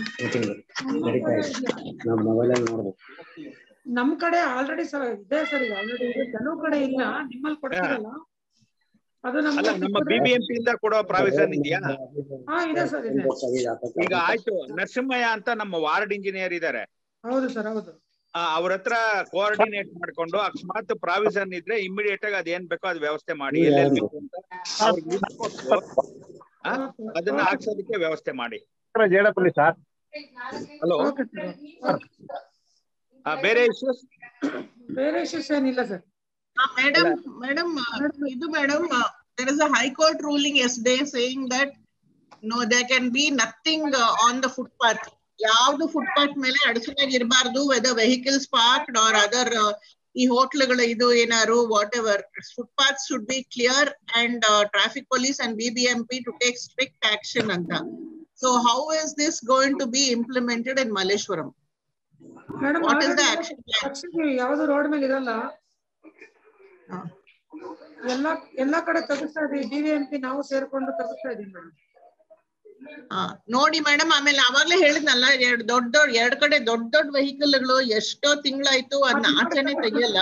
ನಮ್ ಕಡೆ ಆಲ್ರೆಡಿ ಇದೆ ಸರ್, ಈಗ ಆಲ್ರೆಡಿ ಇದೆ. ಕೆಲವು ಕಡೆ ಇಲ್ಲ, ನಿಮ್ಮಲ್ಲಿ ಕೊಡ್ತೀರಲ್ಲ ಅದು ನಮ್ಮ ಬಿಬಿಎಂಪಿ ಇಂದ ಕೊಡೋ ಪ್ರಾವಿಷನ್ ಇದೆಯಾ? ಹಾ ಇದೆ ಸರ್, ಇದೆ. ಈಗ ಆಯ್ತು, ನರಸಿಂಹಯ್ಯ ಅಂತ ನಮ್ಮ ವಾರ್ಡ್ ಇಂಜಿನಿಯರ್ ಇದ್ದಾರೆ. ಹೌದು ಸರ್, ಹೌದು. ಅವ್ರ ಹತ್ರ ಕೋಆರ್ಡಿನೇಟ್ ಮಾಡ್ಕೊಂಡು ಅಕಸ್ಮಾತ್ ಪ್ರಾವಿಷನ್ ಇದ್ರೆ ಇಮಿಡಿಯೇಟ್ ಆಗಿ ಅದೇನ್ ಬೇಕೋ ಅದ್ ವ್ಯವಸ್ಥೆ ಮಾಡಿ, ಎಲ್ಲೆಲ್ಲಿ ಬೇಕು ಅಂತ ಅವ್ರಿಗೆ ಕೊಟ್ಟು ಅದನ್ನ ಹಾಕ್ಸೋದಕ್ಕೆ ವ್ಯವಸ್ಥೆ ಮಾಡಿ. ಜೇಡಪಲ್ಲಿ ಸರ್. ಹಲೋ, ಬೇರೆ ಇಶ್ಯೂಸ್? ಬೇರೆ ಇಶ್ಯೂಸ್ ಏನಿಲ್ಲ ಸರ್. Madam, madam, ಇದು madam, there is a high court ruling yesterday saying that no, there can be nothing uh, on the footpath. ಯಾವ್ದು ಫುಟ್ಪಾತ್ ಮೇಲೆ ಅಡಚಣೆಗೆ ಇರಬಾರ್ದು, whether vehicles parked are other ಈ ಹೋಟ್ಲುಗಳು ಇದು ಏನಾರು whatever, footpath should be clear and traffic police and BBMP to take strict action ಅಂತ. So how is this going to be implemented in Malleshwaram? What is the action plan? ಯಾವ್ದು road ಮೇಲೆ ಇರಲ್ಲ, ಎಲ್ಲಾ ಎಲ್ಲಾ ಕಡೆ ತಗಿಸ್ತಾ ಇದೀವಿ. ಬಿಬಿಎಂಪಿ ನಾವು ಸೇರ್ಕೊಂಡು ತಗಿಸ್ತಾ ಇದೀವಿ ಮೇಡಮ್. ನೋಡಿ ಮೇಡಮ್, ಆಮೇಲೆ ಅವಾಗ್ಲೇ ಹೇಳಿದ್ನಲ್ಲ, ಎರಡ್ ದೊಡ್ಡ ದೊಡ್ಡ ಎರಡ್ ಕಡೆ ದೊಡ್ಡ ದೊಡ್ಡ ವೆಹಿಕಲ್ಗಳು ಎಷ್ಟೋ ತಿಂಗಳಾಯ್ತು ಅದನ್ನ ಆಚೆನೆ ತೆಗಿಯಲ್ಲ.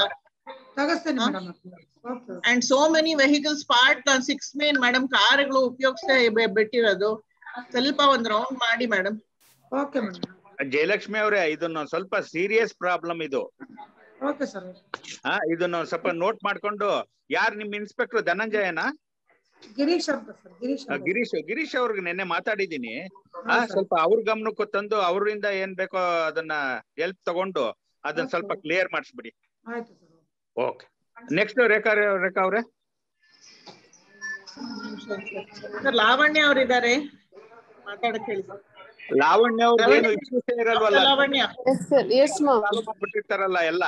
And so many vehicles parked on six main madam, ಕಾರ್ಗಳು ಉಪಯೋಗಿಸ್ತಾ ಬಿಟ್ಟಿರೋದು. ಸ್ವಲ್ಪ ಒಂದ್ ರೌಂಡ್ ಮಾಡಿ ಮೇಡಮ್. ಜಯಲಕ್ಷ್ಮಿ ಅವರೇ, ಇದನ್ನ ಸ್ವಲ್ಪ ಸೀರಿಯಸ್ ಪ್ರಾಬ್ಲಮ್ ಇದು. Okay sir. ಹಾ, ಇದನ್ನ ಸ್ವಲ್ಪ ನೋಟ್ ಮಾಡ್ಕೊಂಡು, ಯಾರು ನಿಮ್ ಇನ್ಸ್ಪೆಕ್ಟರ್ ಧನಂಜಯನಾ? ಗಿರೀಶ್ ಅಂತ ಸರ್. ಗಿರೀಶ್ ಗಿರೀಶ್ ಗಿರೀಶ್ ಅವ್ರಿಗೆ ನೆನ್ನೆ ಮಾತಾಡಿದೀನಿ. ಸ್ವಲ್ಪ ಅವ್ರ ಗಮನಕ್ಕೂ ತಂದು ಅವರಿಂದ ಏನ್ ಬೇಕೋ ಅದನ್ನ ಹೆಲ್ಪ್ ತಗೊಂಡು ಅದನ್ನ ಸ್ವಲ್ಪ ಕ್ಲಿಯರ್ ಮಾಡಿಸ್ಬಿಡಿ. ಆಯ್ತು sir. Okay, next Rekha Rekha ಅವ್ರೆ. ಲಾವಣ್ಯ ಅವ್ರಿದ್ದಾರೆ, ಮಾತಾಡಕ್ ಹೇಳಿ. ಲಾವಣ್ಯ ಅವ್ರಿಗೆ ಏನು ಇಶ್ಯೂಸ್ ಇರಲ್ವಲ್ಲ? ಲಾವಣ್ಯ ಬಿಟ್ಟಿರ್ತಾರಲ್ಲ ಎಲ್ಲ.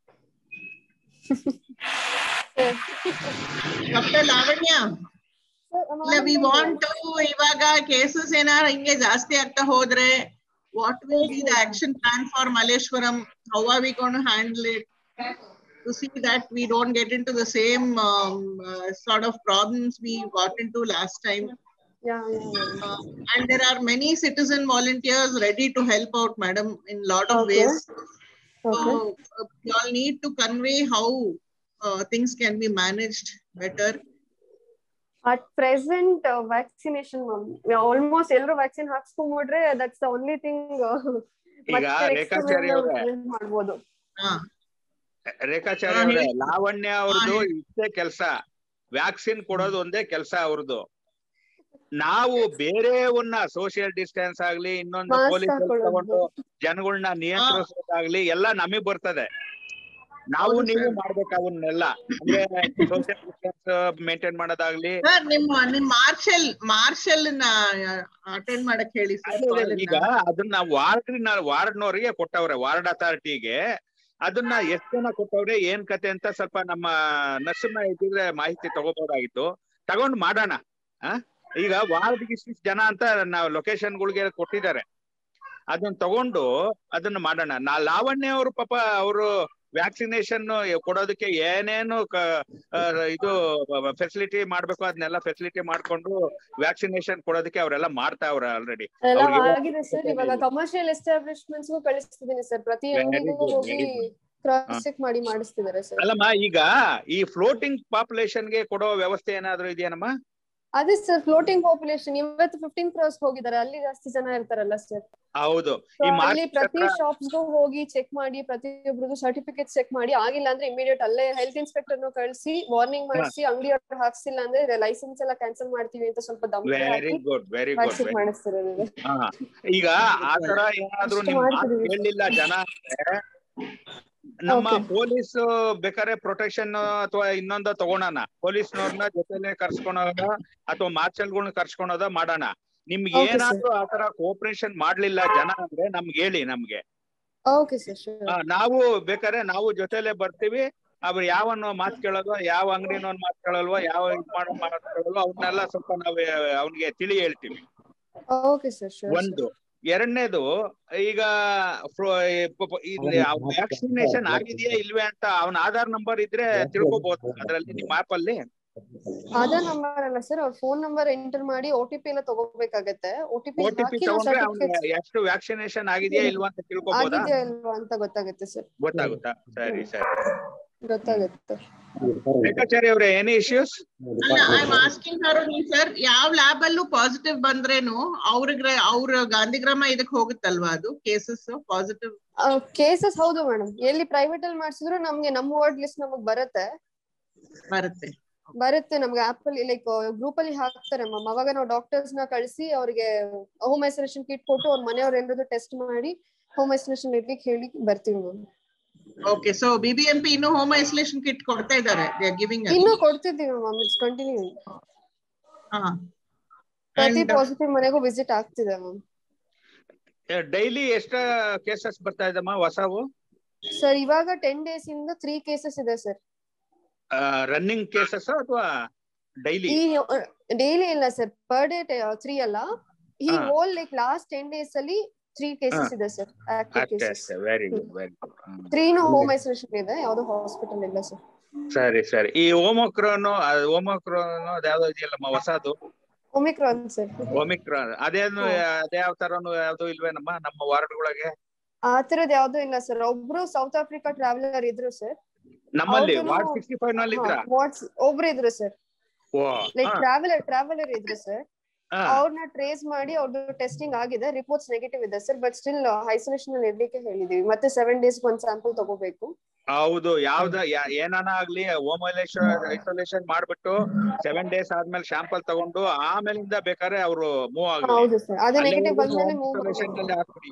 ಡಾಕ್ಟರ್ ಲಾವಣ್ಯ, ಇಲ್ಲ ವಿ ವಾಂಟ್ ಟು, ಇವಾಗ ಕೇಸಸ್ ಏನಾರ ಹಿಂಗೆ ಜಾಸ್ತಿ ಆಗ್ತಾ ಹೋದ್ರೆ what will be the action plan for Malleshwaram? How are we going to handle it to see that we don't get into the same um, uh, sort of problems we got into last time? Yeah, yeah, yeah. Uh, and there are many citizen volunteers ready to help out, madam, in lot of Okay. ways. Okay. So uh, you all need to convey how uh, things can be managed better. At present, uh, vaccination, ma'am, we almost ಎಲ್ಲರೂ vaccine ಹಾಕ್ಸ್ಕೊಂಡ್ಬಿಟ್ರೆ that's the only thing. ಈಗ ರೇಖಾಚಾರ್ಯ ಅವರೇ ಮಾಡ್ಬೋದು. ರೇಖಾಚಾರ್ಯ ಅವರೇ, ಲಾವಣ್ಯ ಅವ್ರದ್ದು ಇಷ್ಟೇ ಕೆಲಸ, vaccine ಕೊಡೋದು ಒಂದೇ ಕೆಲಸ ಅವ್ರದ್ದು. ನಾವು ಬೇರೆಯವನ್ನ ಸೋಷಿಯಲ್ ಡಿಸ್ಟೆನ್ಸ್ ಆಗ್ಲಿ, ಇನ್ನೊಂದು ಪೊಲೀಸ್ ತಗೊಂಡು ಜನಗಳನ್ನ ನಿಯಂತ್ರಿಸೋದಾಗ್ಲಿ ಎಲ್ಲ ನಮಗ್ ಬರ್ತದೆ. ನಾವು ನೀವು ಮಾಡ್ಬೇಕು ಅವನ್ನೆಲ್ಲ, ಅಂದ್ರೆ ಸೋಷಿಯಲ್ ಡಿಸ್ಟೆನ್ಸ್ ಮೇಂಟೈನ್ ಮಾಡೋದಾಗ್ಲಿ. ನಿಮ್ಮ ನಿಮ್ ಮಾರ್ಷಲ್ ಮಾರ್ಷಲ್ ಅಟೆಂಡ್ ಮಾಡಕ್ ಹೇಳಿ. ಈಗ ಅದನ್ನ ವಾರ್ಡ್ ವಾರ್ಡ್ನವ್ರಿಗೆ ಕೊಟ್ಟವ್ರೆ, ವಾರ್ಡ್ ಅಥಾರಿಟಿಗೆ. ಅದನ್ನ ಎಷ್ಟು ಜನ ಕೊಟ್ಟವ್ರೆ, ಏನ್ ಕತೆ ಅಂತ ಸ್ವಲ್ಪ ನಮ್ಮ ನರಸಿಂಹ ಇದ್ದಿದ್ರೆ ಮಾಹಿತಿ ತಗೋಬಹುದಾಗಿತ್ತು. ತಗೊಂಡ್ ಮಾಡೋಣ. ಆ ಈಗ ವಾರ್ಡ್ಗೆ ಇಷ್ಟು ಜನ ಅಂತ ನಾವು ಲೊಕೇಶನ್ಗಳಿಗೆ ಕೊಟ್ಟಿದ್ದಾರೆ, ಅದನ್ನ ತಗೊಂಡು ಅದನ್ನ ಮಾಡೋಣ. ನಾ ಲಾವಣ್ಯ ಅವರು ಪಾಪ ಅವರು ವ್ಯಾಕ್ಸಿನೇಷನ್ ಕೊಡೋದಕ್ಕೆ ಏನೇನು ಇದು ಫೆಸಿಲಿಟಿ ಮಾಡ್ಬೇಕು ಅದನ್ನೆಲ್ಲ ಫೆಸಿಲಿಟಿ ಮಾಡ್ಕೊಂಡು ವ್ಯಾಕ್ಸಿನೇಷನ್ ಕೊಡೋದಕ್ಕೆ ಅವರೆಲ್ಲ ಮಾಡ್ತಾವ್ರೆ ಆಲ್ರೆಡಿ. ಆಗಿದೆ ಸರ್. ಇವಾಗ ಕಮರ್ಷಿಯಲ್ ಎಸ್ಟಾಬ್ಲಿಷ್ಮೆಂಟ್ಸ್ ಕಳಿಸ್ತಿದ್ದೀನಿ ಸರ್, ಪ್ರತಿ ಅಂಗಡಿಗೂ ಹೋಗಿ ಕ್ರಾಸ್ ಚೆಕ್ ಮಾಡಿ ಮಾಡಿಸ್ತಿದ್ದಾರೆ ಸರ್. ಅಲ್ಲಮ್ಮ, ಈಗ ಈ ಫ್ಲೋಟಿಂಗ್ ಪಾಪ್ಯುಲೇಷನ್ ಗೆ ಕೊಡೋ ವ್ಯವಸ್ಥೆ ಏನಾದ್ರು ಇದೆಯೇನಮ್ಮ? ಅದೇ ಸರ್, ಫ್ಲೋಟಿಂಗ್ ಪಾಪ್ಯುಲೇಷನ್ ಇವತ್ತು ಫಿಫ್ಟೀನ್ ಕ್ರಾಸ್ ಹೋಗಿದ್ದಾರೆ, ಅಲ್ಲಿ ಜಾಸ್ತಿ ಜನ ಇರ್ತಾರಲ್ಲ ಸರ್. ಹೌದು, ಅಲ್ಲಿ ಪ್ರತಿ ಶಾಪ್ಸ್ಗೂ ಹೋಗಿ ಚೆಕ್ ಮಾಡಿ, ಪ್ರತಿಯೊಬ್ಬರಿಗೂ ಸರ್ಟಿಫಿಕೇಟ್ ಚೆಕ್ ಮಾಡಿ, ಆಗಿಲ್ಲ ಅಂದ್ರೆ ಇಮಿಡಿಯೇಟ್ ಅಲ್ಲೇ ಹೆಲ್ತ್ ಇನ್ಸ್ಪೆಕ್ಟರ್ ನು ಕಳಿಸಿ ವಾರ್ನಿಂಗ್ ಮಾಡಿಸಿ, ಅಂಗಡಿ ಅವ್ರು ಹಾಕ್ಸಿಲ್ಲ ಅಂದ್ರೆ ಲೈಸೆನ್ಸ್ ಎಲ್ಲ ಕ್ಯಾನ್ಸಲ್ ಮಾಡ್ತೀವಿ ಅಂತ ಸ್ವಲ್ಪ ದಮ್ ವೆರಿ ಗುಡ್ ವೆರಿ ಗುಡ್ ಮಾಡಿಸ್ತಿರೋದು. ಈಗ ಆತರ ಏನಾದ್ರು ಹೇಳಿಲ್ಲ ಜನ, ನಮ್ಮ ಪೊಲೀಸ್ ಬೇಕಾದ್ರೆ ಪ್ರೊಟೆಕ್ಷನ್ ಅಥವಾ ಇನ್ನೊಂದ ತಗೋಣ, ಪೊಲೀಸ್ನವ್ರನ್ನ ಜೊತೆಲೆ ಕರ್ಸ್ಕೊಳೋದ ಅಥವಾ ಮಾರ್ಷಲ್ಗಳನ್ನ ಕರ್ಸ್ಕೊಳೋದ ಮಾಡೋಣ. ನಿಮ್ಗೆ ಏನಾದ್ರು ಆತರ ಕೋಆಪರೇಷನ್ ಮಾಡ್ಲಿಲ್ಲ ಜನ ಅಂದ್ರೆ ನಮ್ಗೆ ಹೇಳಿ, ನಮ್ಗೆ ನಾವು ಬೇಕಾದ್ರೆ ನಾವು ಜೊತೆಲೆ ಬರ್ತೀವಿ. ಅವ್ರು ಯಾವನ್ನ ಮಾತು ಕೇಳೋದು, ಯಾವ ಅಂಗಡಿನ ಒಂದ್ ಮಾತು ಕೇಳಲ್ವ, ಯಾವ ಇದ್ ಮಾಡೋ ಮಾತು ಕೇಳಲ್ವ, ಅವನ್ನೆಲ್ಲ ಸ್ವಲ್ಪ ನಾವ್ ಅವ್ನಿಗೆ ತಿಳಿ ಹೇಳ್ತೀವಿ. ಒಂದು ಎರಡನೇದು ಈಗ ವ್ಯಾಕ್ಸಿನೇಷನ್ ಆಗಿದೆಯಾ ಇಲ್ವೇ ಅಂತ ಅವನ ಆಧಾರ್ ನಂಬರ್ ಇದ್ರೆ ತಿಳ್ಕೊಬಹುದು ಅದ್ರಲ್ಲಿ ನಿಮ್ಮ ಆಪ್ ಅಲ್ಲಿ. ಆಧಾರ್ ನಂಬರ್ ಅಲ್ಲ ಸರ್, ಅವ್ರ ಫೋನ್ ನಂಬರ್ ಎಂಟರ್ ಮಾಡಿ ಒ ಟಿ ಪಿ ಎಲ್ಲ ತಗೋಬೇಕಾಗತ್ತೆ. ಒ ಟಿ ಪಿ ಓಟಿಪಿ ತಗೊಂಡ್ರೆ ಅವ್ನು ಎಷ್ಟು ವ್ಯಾಕ್ಸಿನೇಷನ್ ಆಗಿದೆಯಾ ಇಲ್ವಾ ಅಂತ ತಿಳ್ಕೊಬಹುದಾ? ಆಗಿದೆಯಾ ಇಲ್ವಾ ಅಂತ ಗೊತ್ತಾಗುತ್ತೆ ಸರ್. ಗೊತ್ತಾಗುತ್ತಾ? ಸರಿ ಸರಿ ಗೊತ್ತಾಗುತ್ತೆ. ರೇಖಾಚಾರ್ಯ ಅವರೇ, ಎನಿ ಇಶ್ಯೂಸ್? ಸರ್, ಯಾವ ಲ್ಯಾಬ್ ಅಲ್ಲೂ ಪಾಸಿಟಿವ್ ಬಂದ್ರೇನು ಅವ್ರಿಗೆ ಅವ್ರ ಗಾಂಧಿಗ್ರಾಮ ಇದಕ್ ಹೋಗುತ್ತಲ್ವಾ ಅದು ಕೇಸಸ್ ಪಾಸಿಟಿವ್ ಕೇಸಸ್? ಹೌದು ಮೇಡಮ್, ಎಲ್ಲಿ ಪ್ರೈವೇಟ್ ಅಲ್ಲಿ ಮಾಡ್ಸಿದ್ರು ನಮ್ಗೆ ನಮ್ಮ ವಾರ್ಡ್ ಲಿಸ್ಟ್ ನಮಗ್ ಬರುತ್ತೆ ಬರುತ್ತೆ ಬರುತ್ತೆ ನಮ್ಗೆ ಆಪ್ ಅಲ್ಲಿ ಲೈಕ್ ಗ್ರೂಪ್ ಅಲ್ಲಿ ಹಾಕ್ತಾರೆ ಮ್ಯಾಮ್. ಅವಾಗ ನಾವು ಡಾಕ್ಟರ್ಸ್ ನ ಕಳಿಸಿ ಅವ್ರಿಗೆ ಹೋಮ್ ಐಸೋಲೇಷನ್ ಕಿಟ್ ಕೊಟ್ಟು ಅವ್ರ ಮನೆಯವ್ರ ಏನಾದ್ರು ಟೆಸ್ಟ್ ಮಾಡಿ ಹೋಮ್ ಐಸೋಲೇಷನ್ ಇರ್ಲಿಕ್ಕೆ ಹೇಳಿ ಬರ್ತೀವಿ ಮ್ಯಾಮ್. ಓಕೆ, ಸೊ ಬಿಬಿಎಂಪಿ ಇನ್ನು ಹೋಮ್ ಐಸೋಲೇಷನ್ ಕಿಟ್ ಕೊಡ್ತಾ ಇದ್ದಾರೆ, ದೇ ಆರ್ ಗಿವಿಂಗ್ ಇನ್ನು ಕೊಡ್ತಿದ್ದೀವಿ ಮ್ಯಾಮ್. It's continue. ಹಾ, ಪ್ರತಿ ಪಾಸಿಟಿವ್ ಮನೆಗೂ ವಿಸಿಟ್ ಆಗ್ತಿದೆ ಮ್ಯಾಮ್. ಡೈಲಿ ಎಷ್ಟ ಕೇಸಸ್ ಬರ್ತಾ ಇದಮ್ಮ ಹೊಸವು? ಸರ್ ಇವಾಗ ಟೆನ್ ಡೇಸ್ ಇಂದ ತ್ರೀ ಕೇಸಸ್ ಇದೆ ಸರ್. ರನ್ನಿಂಗ್ ಕೇಸಸ್ ಅಥವಾ ಡೈಲಿ? ಡೈಲಿ ಇಲ್ಲ ಸರ್, ಪರ್ ಡೇ ತ್ರೀ ಅಲ್ಲ. ಈ whole like last ten days ಅಲ್ಲಿ ತ್ರೀ ಕೇಸಸ್ ಇದೆ sir, active cases. Very good very good. ತ್ರೀನು ಹೋಮ್ ಐಸೋಲೇಷನ್ ಇದೆ, ಯಾವ್ದು ಹಾಸ್ಪಿಟಲ್ ಇಲ್ಲ ಸರ್. ಸರಿ ಸರಿ. ಈ ಓಮಿಕ್ರಾನ್ ಓಮಿಕ್ರಾನ್ ಯಾವ್ದು ಇದೆಯಲ್ಲಮ್ಮ ಹೊಸದು? Omicron sir. ಒಮಿಕ್ರಾನ್ ಅದೇನು ಅದ್ಯಾವ ತರನು ಯಾವ್ದು ಇಲ್ವೇನಮ್ಮ ನಮ್ಮ ವಾರ್ಡ್ಗಳಿಗೆ? ಆ ತರದ್ ಯಾವ್ದು ಇಲ್ಲ ಸರ್. ಒಬ್ರು ಸೌತ್ ಆಫ್ರಿಕಾ ಟ್ರಾವೆಲರ್ ಇದ್ರು ಸರ್ ನಮ್ಮಲ್ಲಿ ವಾರ್ಡ್ ಸಿಕ್ಸ್ಟಿ ಫೈವ್ ನಲ್ಲಿ ಇದ್ರ? ಒಬ್ರು ಇದ್ರು ಸರ್, ಲೈಕ್ ಟ್ರಾವೆಲರ್ ಟ್ರಾವೆಲರ್ ಇದ್ರು ಸರ್. ಅವ್ರನ್ನ ಟ್ರೇಸ್ ಮಾಡಿ ಅವ್ರದ್ದು ಟೆಸ್ಟಿಂಗ್ ಆಗಿದೆ, ರಿಪೋರ್ಟ್ಸ್ ನೆಗೆಟಿವ್ ಇದೆ ಸರ್. ಬಟ್ ಸ್ಟಿಲ್ ಐಸೋಲೇಷನ್ ಅಲ್ಲಿ ಇರ್ಲಿಕ್ಕೆ ಹೇಳಿದೀವಿ. ಮತ್ತೆ ಸೆವೆನ್ ಡೇಸ್ ಒಂದ್ ಸ್ಯಾಂಪಲ್ ತಗೋಬೇಕು. ಹೌದು, ಯಾವ್ದ ಏನಾನ ಆಗ್ಲಿ ಹೋಮ್ ಐಸೋಲೇಷನ್ ಮಾಡ್ಬಿಟ್ಟು ಸೆವೆನ್ ಡೇಸ್ ಆದ್ಮೇಲೆ ಸ್ಯಾಂಪಲ್ ತಗೊಂಡು ಆಮೇಲಿಂದ ಬೇಕಾದ್ರೆ ಅವರು ಮೂವ್ ಆಗ್ಲಿ. ಹೌದು ಸರ್, ಅದೇ ನೆಗೆಟಿವ್ ಬಂದ್ಮೇಲೆ ಮೂವ್ ಹಾಕ್ಬಿಡಿ.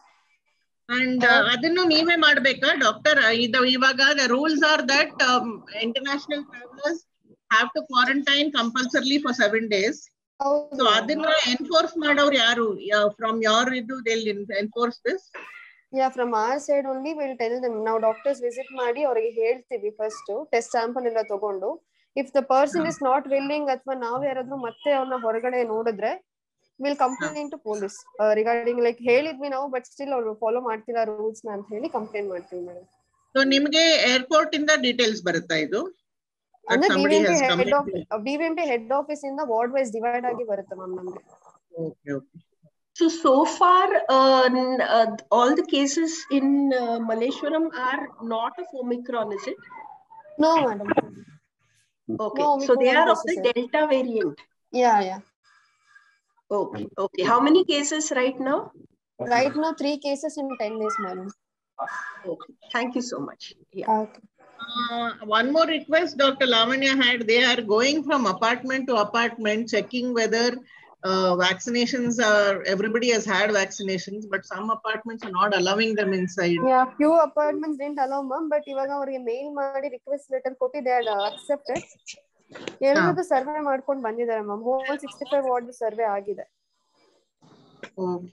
ಅಂಡ್ ಅದನ್ನು ನೀವೇ ಮಾಡ್ಬೇಕಾ ಡಾಕ್ಟರ್? ಇದು ಇವಾಗ the rules are that international travellers have to quarantine compulsorily for seven days. So ಅದನ್ನ ಎನ್ಫೋರ್ಸ್ ಮಾಡೋರು ಯಾರು? ಫ್ರಮ್ ಯೋರ್ ಇದು they will enforce this? Yeah, from our side only will tell them. ನಾವು ಡಾಕ್ಟರ್ಸ್ ವಿಸಿಟ್ ಮಾಡಿ ಅವರಿಗೆ ಹೇಳ್ತೀವಿ first test sample ಎಲ್ಲ ತಗೊಂಡು. If the person is not willing ಅಥವಾ ನಾವ್ ಯಾರಾದ್ರೂ ಮತ್ತೆ ಅವ್ರನ್ನ ಹೊರಗಡೆ ನೋಡಿದ್ರೆ will complain to police regarding like ಹೇಳಿದ್ವಿ ನಾವು, ಬಟ್ ಸ್ಟಿಲ್ ಅವರು ಫಾಲೋ ಮಾಡ್ತಿಲ್ಲ ರೂಲ್ಸ್ ನ ಅಂತ ಹೇಳಿ ಕಂಪ್ಲೇಂಟ್ ಮಾಡ್ತೀವಿ ಮೇಡಮ್. ಸೊ ನಿಮ್ಗೆ ಏರ್ಪೋರ್ಟ್ ಇಂದ ಡೀಟೇಲ್ಸ್ ಬರುತ್ತಾ ಇದು? ಅಂದ್ರೆ BBMP head office BBMP head office ಇಂದ ವಾರ್ಡ್ ವೈಸ್ ಡಿವೈಡ್ ಆಗಿ ಬರುತ್ತೆ ಮ್ಯಾಮ್ ನಮ್ಗೆ. Okay okay. So so far uh, uh, all the cases in uh, Malleshwaram are not of Omicron, is it? No madam. Okay, no, so they are of the Delta variant. Yeah, yeah. Okay, okay. How many cases right now? Right now three cases in ten days madam. Okay, thank you so much. Yeah. Okay. Uh, one more request Doctor Lavanya had. They are going from apartment to apartment checking whether uh, vaccinations are, everybody has had vaccinations, but some apartments are not allowing them inside. Yeah, few apartments didn't allow ma'am, but ivaga avrige mail ಮಾಡಿ request letter ಕೊಟ್ಟಿ they had accepted. ಎಲ್ಲರೂ survey ಮಾಡ್ಕೊಂಡು ಬಂದಿದ್ದಾರೆ ma'am. Whole sixty five ward survey ಆಗಿದೆ. Okay.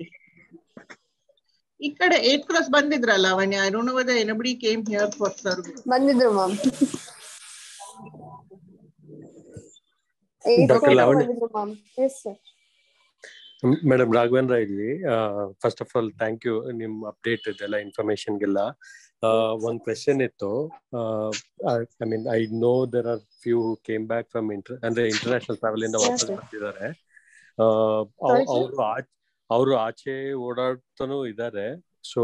ಈ ಕಡೆ eight cross ಬಂದಿದ್ರಲ್ಲ Lavanya? I don't know whether anybody came here for survey. ಬಂದಿದ್ರು ಮ್ಯಾಮ್. ಡಾಕ್ಟರ್ ಲಾವಣ್ಯ ಬಂದಿದ್ರು ma'am. Yes sir. Madam Raghavendra ಇಲ್ಲಿ. First of all thank you ನಿಮ್ ಅಪ್ಡೇಟ್ ಇದೆಲ್ಲ ಇನ್ಫಾರ್ಮೇಶನ್ಗೆಲ್ಲ. ಒಂದ್ ಕ್ವೆಶನ್ ಇತ್ತು. I mean I know there are few came back from inter ಅಂದ್ರೆ international travel ಇಂದ ವಾಪಸ್ ಬರ್ತಿದ್ದಾರೆ. ಅವರು ಅವರು ಆಚೆ ಓಡಾಡ್ತಾನೂ ಇದ್ದಾರೆ. ಸೊ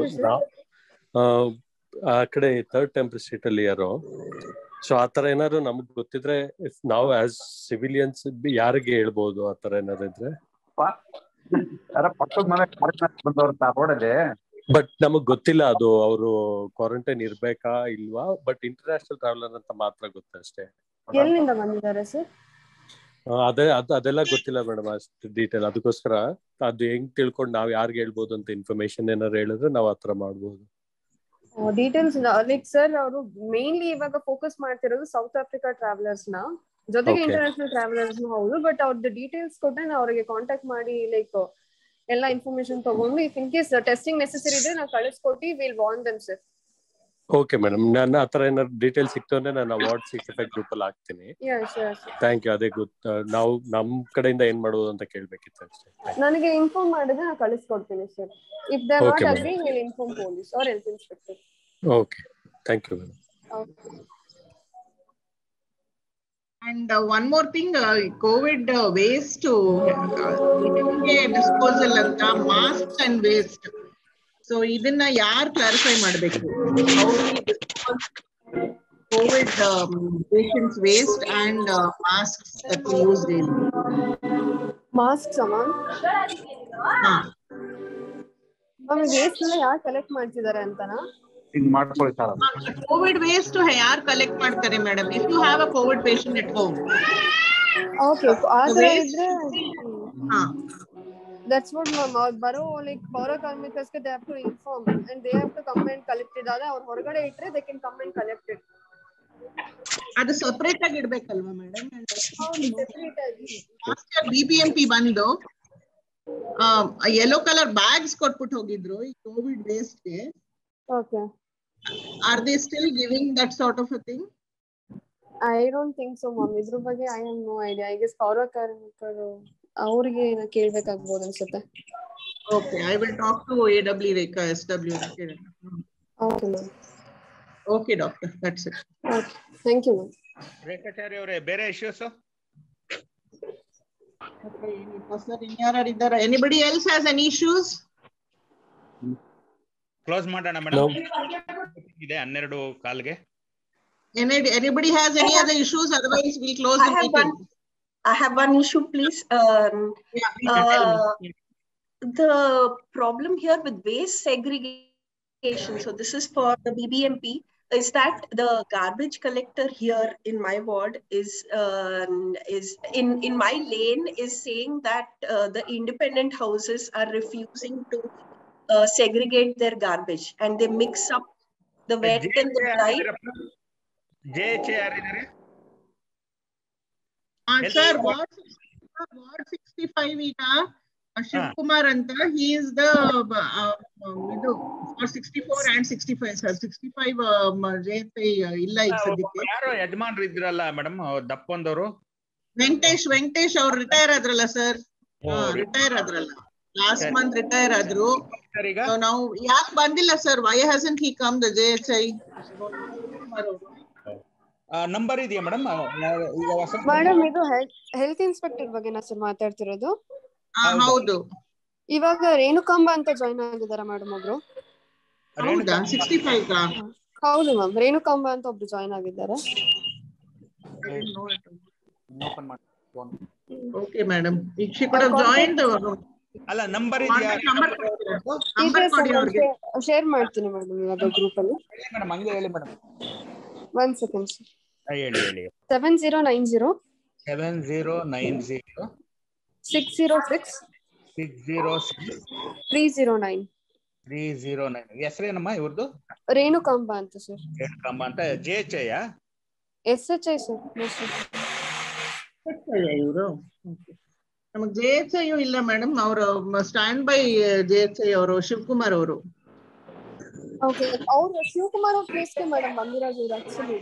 ಆ ಕಡೆ ಥರ್ಡ್ ಟೆಂಪಲ್ ಸ್ಟ್ರೀಟ್ ಅಲ್ಲಿ ಯಾರೋ. ಸೊ ಆತರ ಏನಾದ್ರು ನಮಗ್ ಗೊತ್ತಿದ್ರೆ ನಾವು ಆಸ್ ಸಿವಿಲಿಯನ್ಸ್ ಯಾರಿಗೆ ಹೇಳ್ಬೋದು ಆತರ ಏನಾದ್ರು ಇದ್ರೆ? ಬಟ್ ನಮಗ್ ಗೊತ್ತಿಲ್ಲ ಅದು ಅವರು ಕ್ವಾರಂಟೈನ್ ಇರ್ಬೇಕಾ ಇಲ್ವಾ. ಬಟ್ ಇಂಟರ್ನ್ಯಾಷನಲ್ ಟ್ರಾವೆಲರ್ ಅಂತ ಮಾತ್ರ ಗೊತ್ತಷ್ಟೇ. ಎಲ್ಲಿಂದ ಬಂದಿದ್ದಾರೆ ಸರ್? ಅದೇ ಅದ್ ಅದೆಲ್ಲ ಗೊತ್ತಿಲ್ಲ ಮೇಡಮ್ ಅಷ್ಟು ಡೀಟೇಲ್. ಅದಕ್ಕೋಸ್ಕರ ಅದು ಹೆಂಗ್ ತಿಳ್ಕೊಂಡು ನಾವ್ ಯಾರ್ಗೆ ಹೇಳ್ಬೋದು ಅಂತ ಇನ್ಫಾರ್ಮೇಶನ್ ಏನಾರು ಹೇಳಿದ್ರೆ ನಾವ್ ಆತರ ಮಾಡ್ಬೋದು. ಡೀಟೇಲ್ಸ್ ಲೈಕ್ ಸರ್ ಅವರು ಮೇನ್ಲಿ ಇವಾಗ ಫೋಕಸ್ ಮಾಡ್ತಿರೋದು ಸೌತ್ ಆಫ್ರಿಕಾ ಟ್ರಾವೆಲರ್ಸ್ ನ ಜೊತೆಗೆ ಇಂಟರ್ನ್ಯಾಷನಲ್ ಟ್ರಾವೆಲರ್ಸ್ ಹೌದು. ಬಟ್ ಅವ್ರದ್ದು ಡೀಟೇಲ್ಸ್ ಕೊಟ್ರೆ ನಾವು ಅವರಿಗೆ ಕಾಂಟ್ಯಾಕ್ಟ್ ಮಾಡಿ ಲೈಕ್ ಎಲ್ಲ ಇನ್ಫಾರ್ಮೇಶನ್ ತಗೊಂಡು if in case testing necessary ಇದ್ರೆ ನಾವು ಕಳಿಸ್ಕೊಟ್ಟು will warn them sir. Okay madam, ನಾನು ಆ ಥರ ಏನಾದ್ರು ಡೀಟೇಲ್ಸ್ ಸಿಕ್ತು ಅಂದ್ರೆ ನಾನು ಅವಾರ್ಡ್ ಸಿಕ್ಸ್ ಗ್ರೂಪ್ ಅಲ್ಲಿ ಹಾಕ್ತೀನಿ. Thank you. ಅದೇ ಗೊತ್ತ, ನಾವು ನಮ್ ಕಡೆಯಿಂದ ಏನ್ ಮಾಡೋದು ಅಂತ ಕೇಳ್ಬೇಕಿತ್ತು ಅಷ್ಟೇ. ನನಗೆ ಇನ್ಫಾರ್ಮ್ ಮಾಡಿದ್ರೆ ನಾನು ಕಳಿಸ್ಕೊಡ್ತೀನಿ sir. If they are not agree will inform police or health inspector. Okay, thank you madam. Okay. And uh, one more thing, uh, COVID uh, waste to uh, disposal anta masks and waste. So idinna yaar clarify madbeku. How we dispose COVID um, patients waste and uh, masks that we use daily. Masks amma? Ha. Mami waste alla yaar collect ಮಾಡ್ತಿದ್ದಾರೆ ಅಂತನಾ? ಹಿಂಗ್ ಮಾಡ್ಕೊಳ್ಳಿ sir. Covid waste ಯಾರು collect ಮಾಡ್ತಾರೆ madam? If you have a covid patient at home. Okay, ಆತರ ಇದ್ರೆ ಹಾ, that's what ma'am. ಅವ್ರು ಬರೋ ಲೈಕ್ ಪೌರ ಕಾರ್ಮಿಕರ್ಸ್ಗೆ they have to inform and they have to come and collect it. ಆದ್ರೆ ಅವ್ರು ಹೊರಗಡೆ ಇಟ್ರೆ they can come and collect it. ಅದು ಸೆಪರೇಟ್ ಆಗಿ ಇಡಬೇಕಲ್ವಾ ಮೇಡಮ್? ಹೌದು, ಸೆಪರೇಟ್ ಆಗಿ. ಲಾಸ್ಟ್ ಇಯರ್ ಬಿಬಿಎಂಪಿ ಬಂದು ಯೆಲ್ಲೋ ಕಲರ್ ಬ್ಯಾಗ್ಸ್ ಕೊಟ್ಬಿಟ್ಟು ಹೋಗಿದ್ರು ಈ ಕೋವಿಡ್ ವೇಸ್ಟ್ ಗೆ. Okay. Are they still giving that sort of a thing? I don't think so, ma'am. ಇದ್ರ ಬಗ್ಗೆ I have no idea. I guess ಪೌರ ಕಾರ್ಮಿಕರು ಅವರಿಗೆ ಕೇಳಬೇಕಾಗಬಹುದು ಅನ್ಸುತ್ತೆ. Okay, I will talk to A W Rekha, S W. Okay, ma'am. Okay, doctor. That's it. Okay. Thank you, ma'am. Rekhacharya ಅವರೇ, ಬೇರೆ issues? Anybody else has any issues? Close ಮಾಡೋಣ madam, ಇದೆ ಹನ್ನೆರಡು ಕಾಲ್ಗೆ. Anybody has any other issues? Otherwise we'll close the meeting. I have one issue, please. Um, yeah, uh, the problem here with waste segregation, so this is for the B B M P, is that the garbage collector here in my ward is uh, is in in my lane is saying that uh, the independent houses are refusing to Uh, segregate their garbage and they mix up the wet and the dry. J H A yaridare? Ah sir, ward ward sixty-five ika Shiv Kumar anta, he is the idu for sixty-four and sixty-five sir. sixty-five J H A illa ಈಗ ಸದ್ಯಕ್ಕೆ. ಯಾರು ಯಜಮಾನರು ಇದ್ರಲ್ಲ madam ದಪ್ಪಂದವರು? Venkatesh Venkatesh ಅವ್ರು retire ಆದ್ರಲ್ಲ sir. Retire ಆದ್ರಲ್ಲ last month retire ಆದ್ರು. ನಾವು ಯಾಕೆ ಬಂದಿಲ್ಲ sir? Why hasn't he come the J H I? Number ಇದೆಯಾ ಮೇಡಮ್? ಮೇಡಮ್ ಇದು ಹೆಲ್ತ್ ಇನ್ಸ್ಪೆಕ್ಟರ್ ಬಗ್ಗೆನಾ ಸರ್ ಮಾತಾಡ್ತಿರೋದು? ಹೌದು. ಇವಾಗ ರೇಣುಕಾಂಬ ಅಂತ ಜಾಯ್ನ್ ಆಗಿದಾರ ಮೇಡಮ್ ಒಬ್ರು. ಹೌದಾ? Sixty five? ಹೌದು ಮ್ಯಾಮ್, ರೇಣುಕಾಂಬ ಅಂತ ಒಬ್ರು ಜಾಯ್ನ್ ಆಗಿದ್ದಾರೆ. ಓಕೆ ಮೇಡಮ್, ಈಗ ಶಿ ಕುಡ್ ಹ್ಯಾವ್ ಜಾಯಿನ್ಡ್. ಅಲ್ಲ, ನಂಬರ್ ಇದೆಯಾ? ಶೇರ್ ಮಾಡ್ತೀನಿ ಮೇಡಮ್ ಇವಾಗ ಗ್ರೂಪ್ ಅಲ್ಲಿ. ಮೇಡಮ್ ಹಂಗೆ ಹೇಳಿ ಮೇಡಮ್. One second sir. ಹೇಳಿ ಹೇಳಿ. Seven zero nine zero seven zero nine zero six zero six six zero six three zero nine three zero nine. ಹೆಸರೇನಮ್ಮ ಇವ್ರದ್ದು? ರೇಣುಕಾಂಬ ಅಂತ ಸರ್. ರೇಣುಕಾಂಬ ಅಂತ. J H I? S H I sir. ಇವರು ನಮಗ್ J H I ಇಲ್ಲ madam. ಅವರು stand by J H I ಅವರು ಶಿವಕುಮಾರ್ ಅವರು. ಓಕೆ, ಅವರು ಶಿವಕುಮಾರ್ ಅವ್ರ ಪ್ಲೇಸ್ಗೆ ಮೇಡಮ್ ಬಂದಿರೋದು ಇವ್ರು ಆಕ್ಚುಲಿ.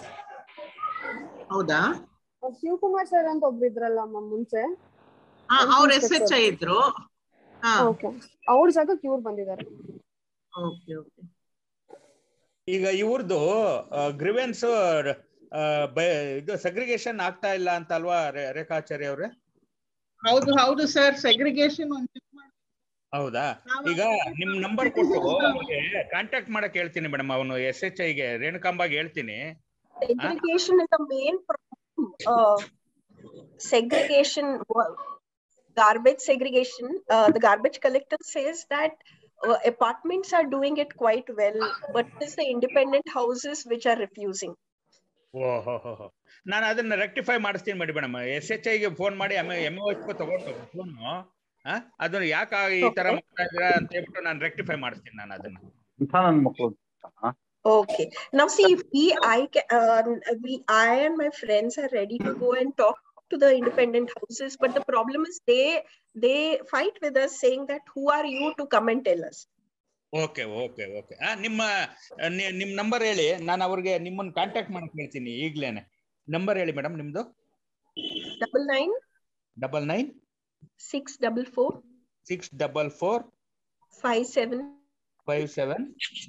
ಹೌದಾ? ಶಿವಕುಮಾರ್ ಸರ್ ಅಂತ ಒಬ್ರು ಇದ್ರಲ್ಲ ಮುಂಚೆ, ಅವ್ರ ಎಸ್ ಎಚ್ ಐ ಇದ್ರು. ಓಕೆ, ಅವ್ರ ಜಾಗಕ್ಕೆ ಇವ್ರು ಬಂದಿದ್ದಾರೆ. Okay okay. ಈಗ ಇವ್ರದ್ದು ಗ್ರಿವೆನ್ಸ್ ಇದು ಸೆಗ್ರಿಗೇಷನ್ ಆಗ್ತಾ ಇಲ್ಲ ಅಂತ ಅಲ್ವಾ ರೇಖಾಚಾರ್ಯ ಅವ್ರೆ? ಹೌದು ಹೌದು ಸರ್, ಸೆಗ್ರಿಗೇಷನ್. ಹೌದಾ? ಈಗ ನಿಮ್ ನಂಬರ್ ಕೊಟ್ಟು ಅವ್ರಿಗೆ ಕಾಂಟ್ಯಾಕ್ಟ್ ಮಾಡಕ್ ಹೇಳ್ತೀನಿ ಮೇಡಮ್. ಅವನು ಎಸ್ ಎಚ್ ಐಗೆ ರೇಣುಕಾಂಬಾಗ್ ಹೇಳ್ತೀನಿ. Segregation is the main problem. Uh, segregation, garbage segregation. Uh, the garbage collector says that uh, apartments are doing it quite well, but it's the independent houses which are refusing. ಓಹೋ, ನಾನು ಅದನ್ನ rectify ಮಾಡಿಸ್ತೀನಿ ಮಾಡಿ madam. S H ಐಗೆ phone ಮಾಡಿ M M H ತಗೊಂಡು phone ಅದನ್ನ ಯಾಕೆ ಈ ತರ ಮಾಡ್ತಾ ಇದ್ದೀರಾ ಅಂತ ಹೇಳ್ಬಿಟ್ಟು ನಾನು ರೆಕ್ಟಿಫೈ ಮಾಡಿಸ್ತೀನಿ ನಾನು ಅದನ್ನ. Okay. Now see, if we, I, uh, we, I and my friends are ready to go and talk to the independent houses, but the problem is they they fight with us saying that who are you to come and tell us? Okay okay okay ಆ ನಿಮ್ಮ ನಿ- ನಿಮ್ number ಹೇಳಿ, ನಾನು ಅವ್ರಿಗೆ ನಿಮ್ಮನ್ನ contact ಮಾಡಕ್ ಹೇಳ್ತೀನಿ ಈಗ್ಲೇನೆ. ನಂಬರ್ ಹೇಳಿ ಮೇಡಮ್ ನಿಮ್ದು. Double nine double nine six double four six double four five seven five seven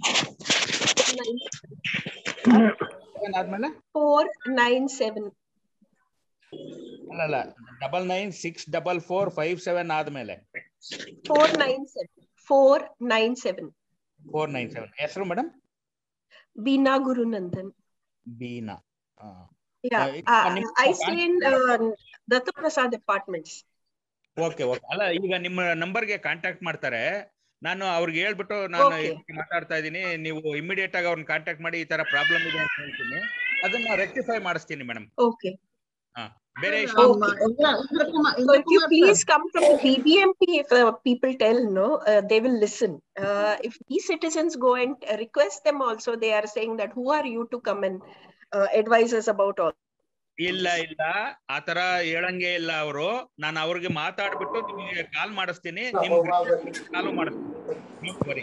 ಆದ್ಮೇಲೆ ಫೋರ್ ನೈನ್ ಸೆವೆನ್. ಅಲ್ಲ ಅಲ್ಲ double nine six double four five seven ಆದ್ಮೇಲೆ four nine seven four nine seven. Four nine seven. ಹೆಸರು madam? Beena Gurunandan. Beena. Yeah, uh, I stay in uh, Datta Prasad Apartments. Okay okay. ಅಲ್ಲ ಈಗ ನಿಮ್ಮ ನಂಬರ್ಗೆ contact ಮಾಡ್ತಾರೆ, ನಾನು ಅವ್ರಿಗೆ ಹೇಳ್ಬಿಟ್ಟು ನಾನು ಮಾತಾಡ್ತಾ ಇದ್ದೀನಿ, ನೀವು ಇಮಿಡಿಯೇಟ್ ಆಗಿ ಅವ್ರನ್ನ ಕಾಂಟ್ಯಾಕ್ಟ್ ಮಾಡಿ ಈ ತರ ಪ್ರಾಬ್ಲಮ್ ಇದೆ ಅಂತ ಹೇಳ್ತೀನಿ, ಅದನ್ನ ರೆಕ್ಟಿಫೈ ಮಾಡಿಸ್ತೀನಿ ಮೇಡಮ್. Okay. ಹಾ ಬೇರೆ So if you please come from the B B M P, if uh, people tell no, uh, they will listen. Uh, if these citizens go and request them also, they are saying that who are you to come and uh, advise us about all. ಇಲ್ಲ ಇಲ್ಲ ಆತರ ಹೇಳಂಗೆ ಇಲ್ಲ ಅವರು. ನಾನು ಅವ್ರಿಗೆ ಮಾತಾಡ್ಬಿಟ್ಟು ನಿಮಗೆ ಕಾಲ್ ಮಾಡಿಸ್ತೀನಿ, ನಿಮ್ಗೆ ಕಾಲು ಮಾಡಿಸ್ತೀನಿ.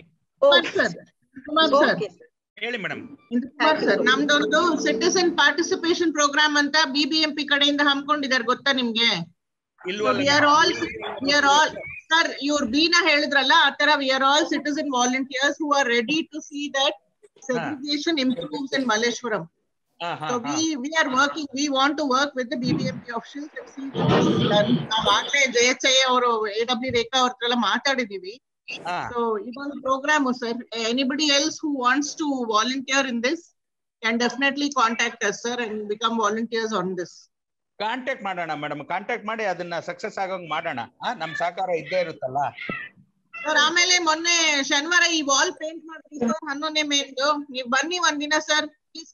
ಹೇಳಿ ಮೇಡಮ್. ಸರ್ ನಮ್ದೊಂದು ಸಿಟಿಸನ್ ಪಾರ್ಟಿಸಿಪೇಷನ್ ಪ್ರೋಗ್ರಾಮ್ ಅಂತ ಬಿ ಬಿ ಎಂ ಪಿ ಕಡೆಯಿಂದ ಹಮ್ಮಿಕೊಂಡಿದ್ದಾರೆ, ಗೊತ್ತಾ ನಿಮ್ಗೆ? We are all we are all sir ಇವ್ರು ಬೀನಾ ಹೇಳಿದ್ರಲ್ಲ, ಆ ತರ we are all citizen volunteers who are ready to see that segregation improves in Malleshwaram. So we we are working, we want to work with the B B M P officials and see what is done. ನಾವು ಆಗ್ಲೇ J H I ಅವರು A W ರೇಖಾ ಅವ್ರ ಹತ್ರ ಎಲ್ಲ ಮಾತಾಡಿದೀವಿ. So ಇದೊಂದು programme sir. Anybody else who wants to volunteer in this can definitely contact us sir and become volunteers on this. Contact ಮಾಡೋಣ madam, contact ಮಾಡಿ ಅದನ್ನ ಸಕ್ಸಸ್ ಆಗಂಗ್ ಮಾಡೋಣ. ನಮ್ ಸಹಕಾರ ಇದ್ದೇ ಇರುತ್ತಲ್ಲ ಸರ್. ಆಮೇಲೆ ಮೊನ್ನೆ ಶನಿವಾರ ಈ ವಾಲ್ ಪೇಂಟ್ ಮಾಡ್ತೀವಿ ಸರ್, ಹನ್ನೊಂದನೇ ಮೇಲ್ದು. ನೀವು ಬನ್ನಿ ಒಂದಿನ ಸರ್.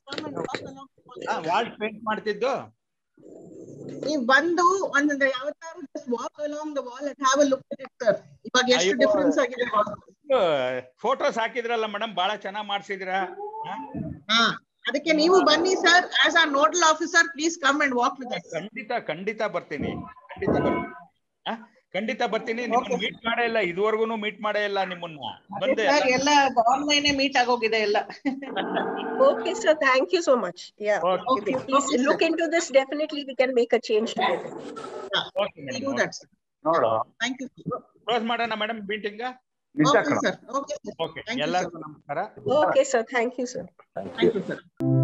ವಾಲ್ ಪೇಂಟ್ ಮಾಡ್ತಿದ್ದು ನೀವು ಬಂದು ಒಂದ್ ಯಾವತ್ತಾರು just walk along the wall and have a look at it sir. ಇವಾಗ ಎಷ್ಟು ಡಿಫರೆನ್ಸ್ ಆಗಿದೆ. ಫೋಟೋಸ್ ಹಾಕಿದ್ರಲ್ಲ ಮೇಡಮ್, ಬಹಳ ಚೆನ್ನಾಗಿ ಮಾಡ್ಸಿದ್ರ. ಹಾ ಅದಕ್ಕೆ ನೀವು ಬನ್ನಿ sir. As a nodal officer please come and walk with us. ಖಂಡಿತ ಖಂಡಿತ ಬರ್ತೀನಿ, ಖಂಡಿತ ಬರ್ತೀನಿ, ಖಂಡಿತ ಬರ್ತೀನಿ. ನಿಮ್ಮನ್ನ ಮೀಟ್ ಮಾಡೇ ಇಲ್ಲ ಇದುವರೆಗೂ, ಮೀಟ್ ಮಾಡೇ ಇಲ್ಲ ನಿಮ್ಮನ್ನ. ಬಂದೆ ಎಲ್ಲ ಆನ್ಲೈನ್ ಮೀಟ್ ಆಗೋಗಿದೆ ಎಲ್ಲ. Okay sir, thank you so much. Yeah, okay. If you please okay, look into this, definitely we can make a change together. Yeah. Okay madam. Do that sir. ನೋಡು. Thank you. Close ಮಾಡೋಣ madam meeting. Okay sir. Okay sir. Okay. ಎಲ್ಲರಿಗೂ ನಮಸ್ಕಾರ. Okay sir, thank you sir. Thank you sir.